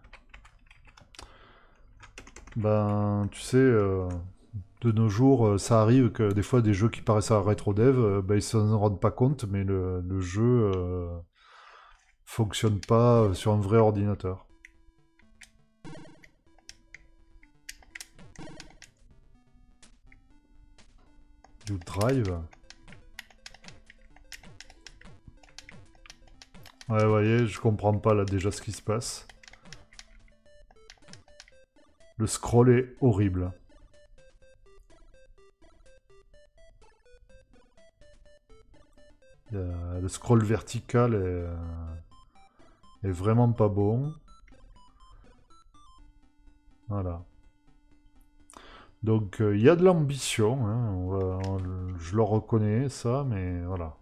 Ben, tu sais, de nos jours, ça arrive que des fois, des jeux qui paraissent à rétro dev, ben, ils s'en rendent pas compte, mais le jeu fonctionne pas sur un vrai ordinateur. Du drive. Ouais, vous voyez, je comprends pas là déjà ce qui se passe. Le scroll est horrible. Le scroll vertical est vraiment pas bon. Voilà. Donc il y a de l'ambition, hein, je le reconnais ça, mais voilà.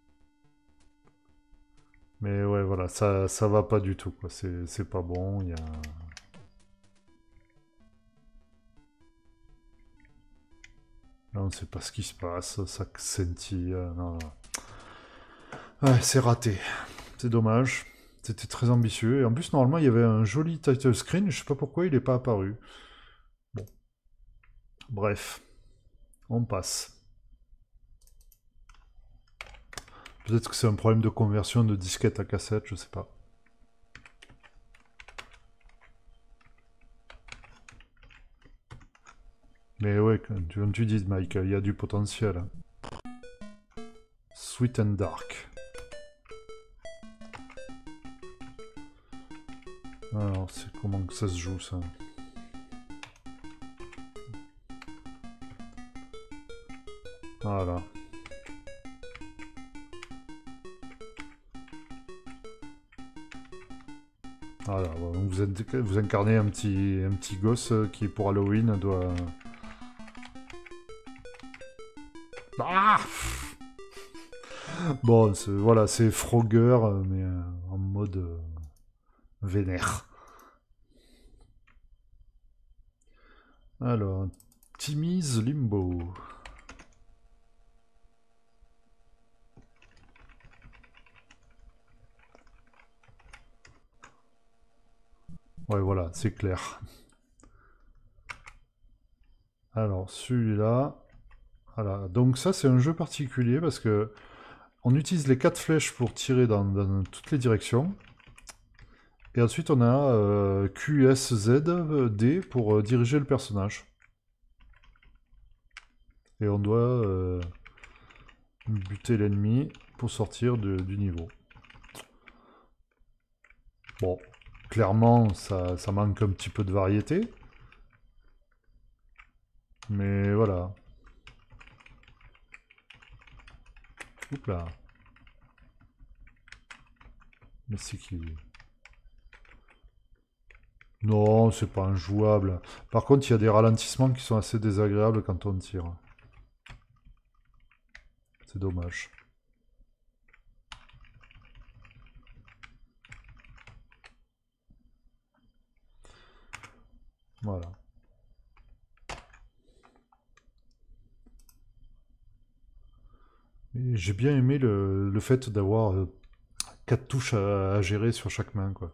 Mais ouais, voilà, ça va pas du tout, quoi. C'est pas bon, il y a... Là, on sait pas ce qui se passe, ça scintille, non, non. Ouais, c'est raté. C'est dommage. C'était très ambitieux. Et en plus, normalement, il y avait un joli title screen. Je sais pas pourquoi il n'est pas apparu. Bon. Bref. On passe. Peut-être que c'est un problème de conversion de disquette à cassette, je sais pas. Mais ouais, comme tu dis, Mike, il y a du potentiel. Sweet and Dark. Alors, c'est comment que ça se joue, ça? Voilà. Voilà, vous incarnez un petit gosse qui, pour Halloween, doit... Ah bon, voilà, c'est Frogger, mais en mode vénère. Alors, Timmy's Limbo. Ouais, voilà, c'est clair. Alors, celui-là... Voilà, donc ça, c'est un jeu particulier parce que on utilise les 4 flèches pour tirer dans toutes les directions. Et ensuite, on a Q, S, Z, D pour diriger le personnage. Et on doit buter l'ennemi pour sortir du niveau. Bon, clairement, ça manque un petit peu de variété. Mais voilà. Oups là. Mais c'est qui? Non, c'est pas injouable. Par contre, il y a des ralentissements qui sont assez désagréables quand on tire. C'est dommage. Voilà. J'ai bien aimé le fait d'avoir 4 touches à gérer sur chaque main, quoi.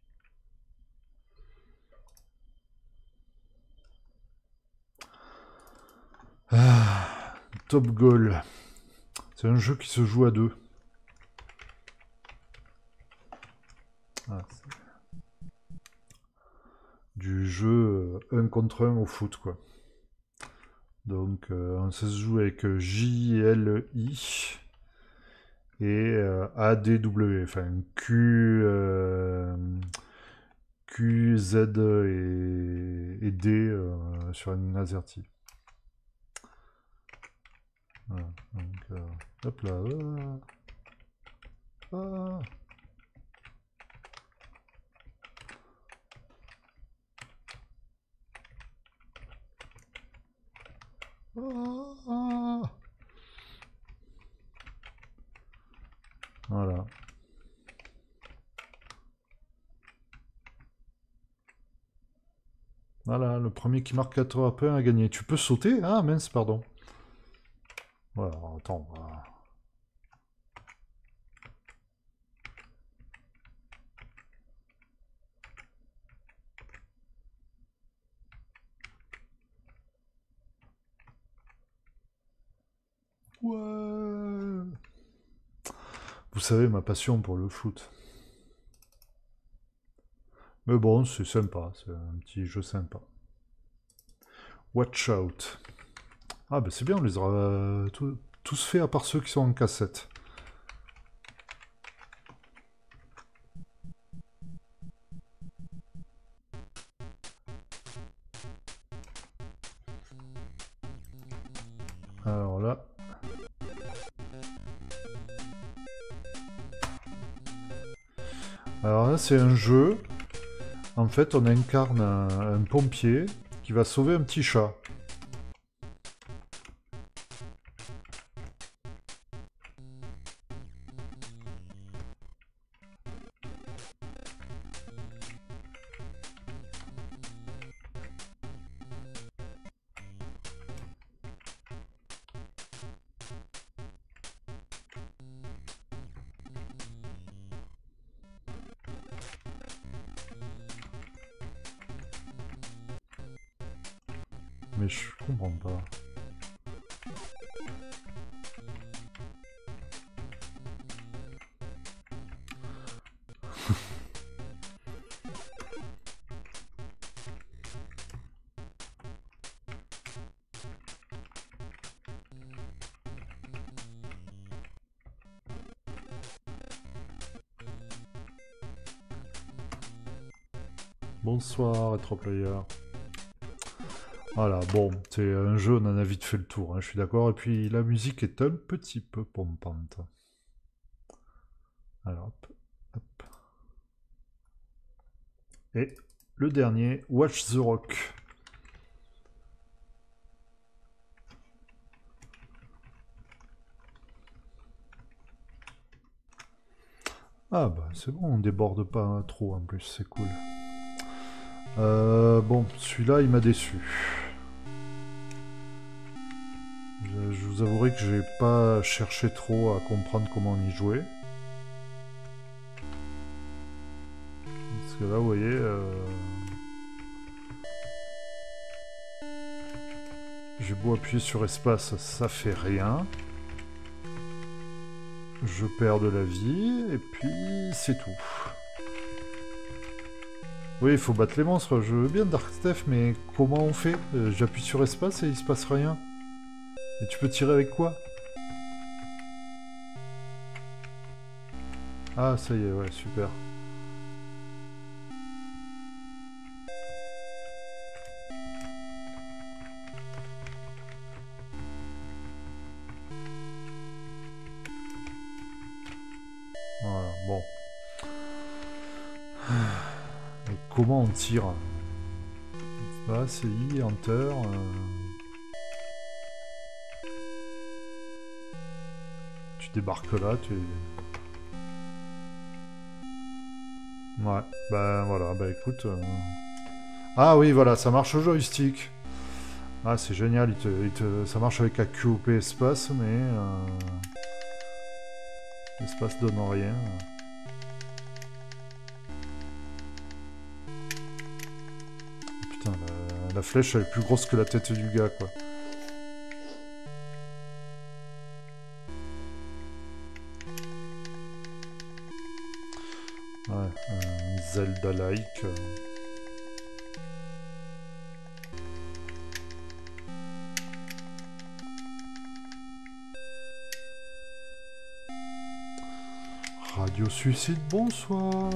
Ah, Top Goal. C'est un jeu qui se joue à deux. Ah, du jeu 1 contre 1 au foot, quoi. Donc, on se joue avec JLI et ADW, enfin Q, Z et D sur une AZERTY. Voilà, donc, hop là. Ah. Ah. Voilà. Voilà, le premier qui marque 4 points a gagné. Tu peux sauter? Ah mince, pardon. Voilà, attends. Ouais. Vous savez ma passion pour le foot. Mais bon, c'est sympa, c'est un petit jeu sympa. Watch Out. Ah bah c'est bien, on les aura tous faits à part ceux qui sont en cassette. Alors là... Alors là c'est un jeu. En fait on incarne un pompier qui va sauver un petit chat. Mais je comprends pas. Bonsoir, Retroplayer. Voilà, bon, c'est un jeu, on en a vite fait le tour, hein, je suis d'accord. Et puis la musique est un petit peu pompante. Alors, hop, hop. Et le dernier, Watch the Rock. Ah bah c'est bon, on déborde pas trop en plus, c'est cool. Bon, celui-là il m'a déçu. Je vous avouerai que j'ai pas cherché trop à comprendre comment on y jouait. Parce que là, vous voyez... j'ai beau appuyer sur espace, ça fait rien. Je perds de la vie, et puis c'est tout. Oui, il faut battre les monstres. Je veux bien Dark Steph, mais comment on fait? J'appuie sur espace et il se passe rien. Et tu peux tirer avec quoi? Ah, ça y est, ouais, super. Voilà, bon. Et comment on tire? Ah, c'est I, Enter. Tu débarques là, tu... Ouais, bah voilà, bah écoute... Ah oui, voilà, ça marche au joystick. Ah, c'est génial, ça marche avec AQOP espace, mais... l'espace donne rien. Putain, la flèche, elle est plus grosse que la tête du gars, quoi. Ouais, Zelda-like. Radio Suicide, bonsoir.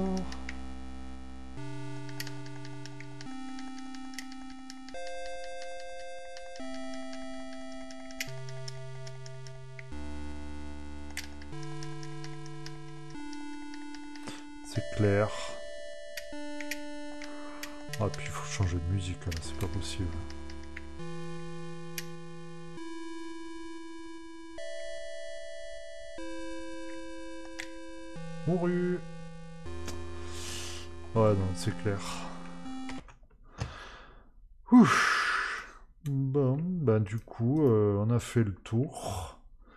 C'est clair. Ah, puis il faut changer de musique, là, c'est pas possible. Mouru. Ouais, non, c'est clair. Ouf. Bon, bah du coup, on a fait le tour.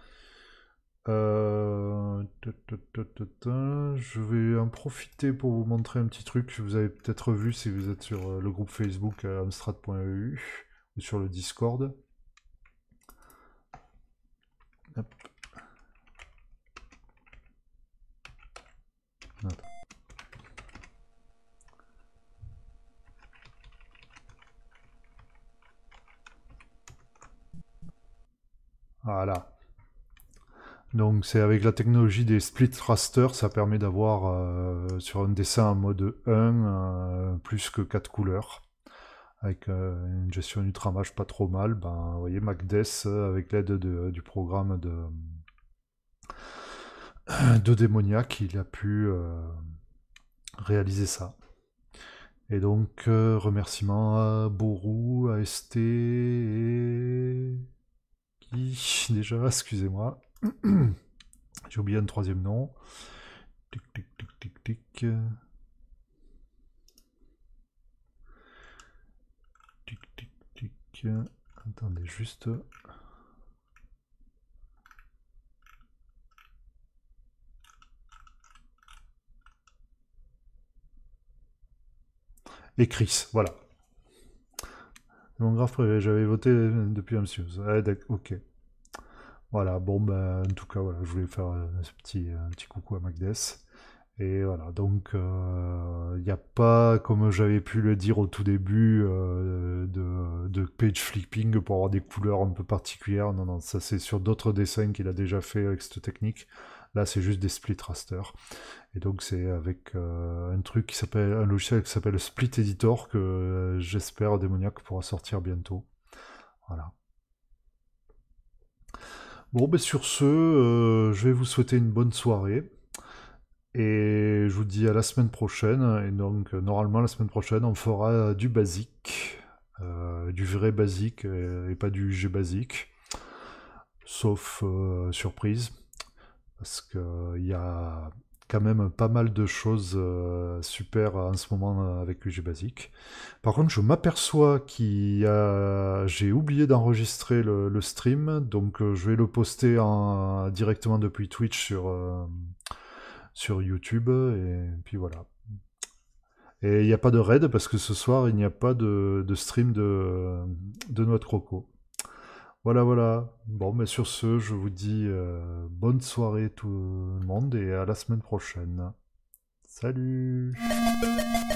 Je vais en profiter pour vous montrer un petit truc que vous avez peut-être vu si vous êtes sur le groupe Facebook amstrad.eu ou sur le Discord. Hop. Attends. Voilà. Donc c'est avec la technologie des split raster, ça permet d'avoir sur un dessin en mode 1 plus que 4 couleurs. Avec une gestion du tramage pas trop mal. Ben, vous voyez, MacDes, avec l'aide du programme de Démoniac, il a pu réaliser ça. Et donc, remerciements à Bourou, à ST et... Qui déjà, excusez-moi. J'ai oublié un troisième nom. Tic, tic, tic, tic, tic. Tic, tic, tic. Attendez, juste... Et Chris, voilà. Mon grave préféré, j'avais voté depuis Amsius. Ah, ok. Voilà, bon, ben, en tout cas, voilà, je voulais faire un petit coucou à Magdes. Et voilà, donc il n'y a pas, comme j'avais pu le dire au tout début, de page flipping pour avoir des couleurs un peu particulières. Non, non, ça c'est sur d'autres dessins qu'il a déjà fait avec cette technique. Là, c'est juste des split raster. Et donc, c'est avec un logiciel qui s'appelle Split Editor que j'espère Démoniac pourra sortir bientôt. Voilà. Bon, ben sur ce, je vais vous souhaiter une bonne soirée. Et je vous dis à la semaine prochaine. Et donc, normalement, la semaine prochaine, on fera du basique. Du vrai basique et pas du G basique. Sauf surprise. Parce qu'il y a quand même pas mal de choses super en ce moment avec QG Basic. Par contre, je m'aperçois j'ai oublié d'enregistrer le stream, donc je vais le poster directement depuis Twitch sur YouTube, et puis voilà. Et il n'y a pas de raid parce que ce soir, il n'y a pas de stream de Noix de Croco. Voilà, voilà. Bon, mais sur ce, je vous dis bonne soirée tout le monde et à la semaine prochaine. Salut!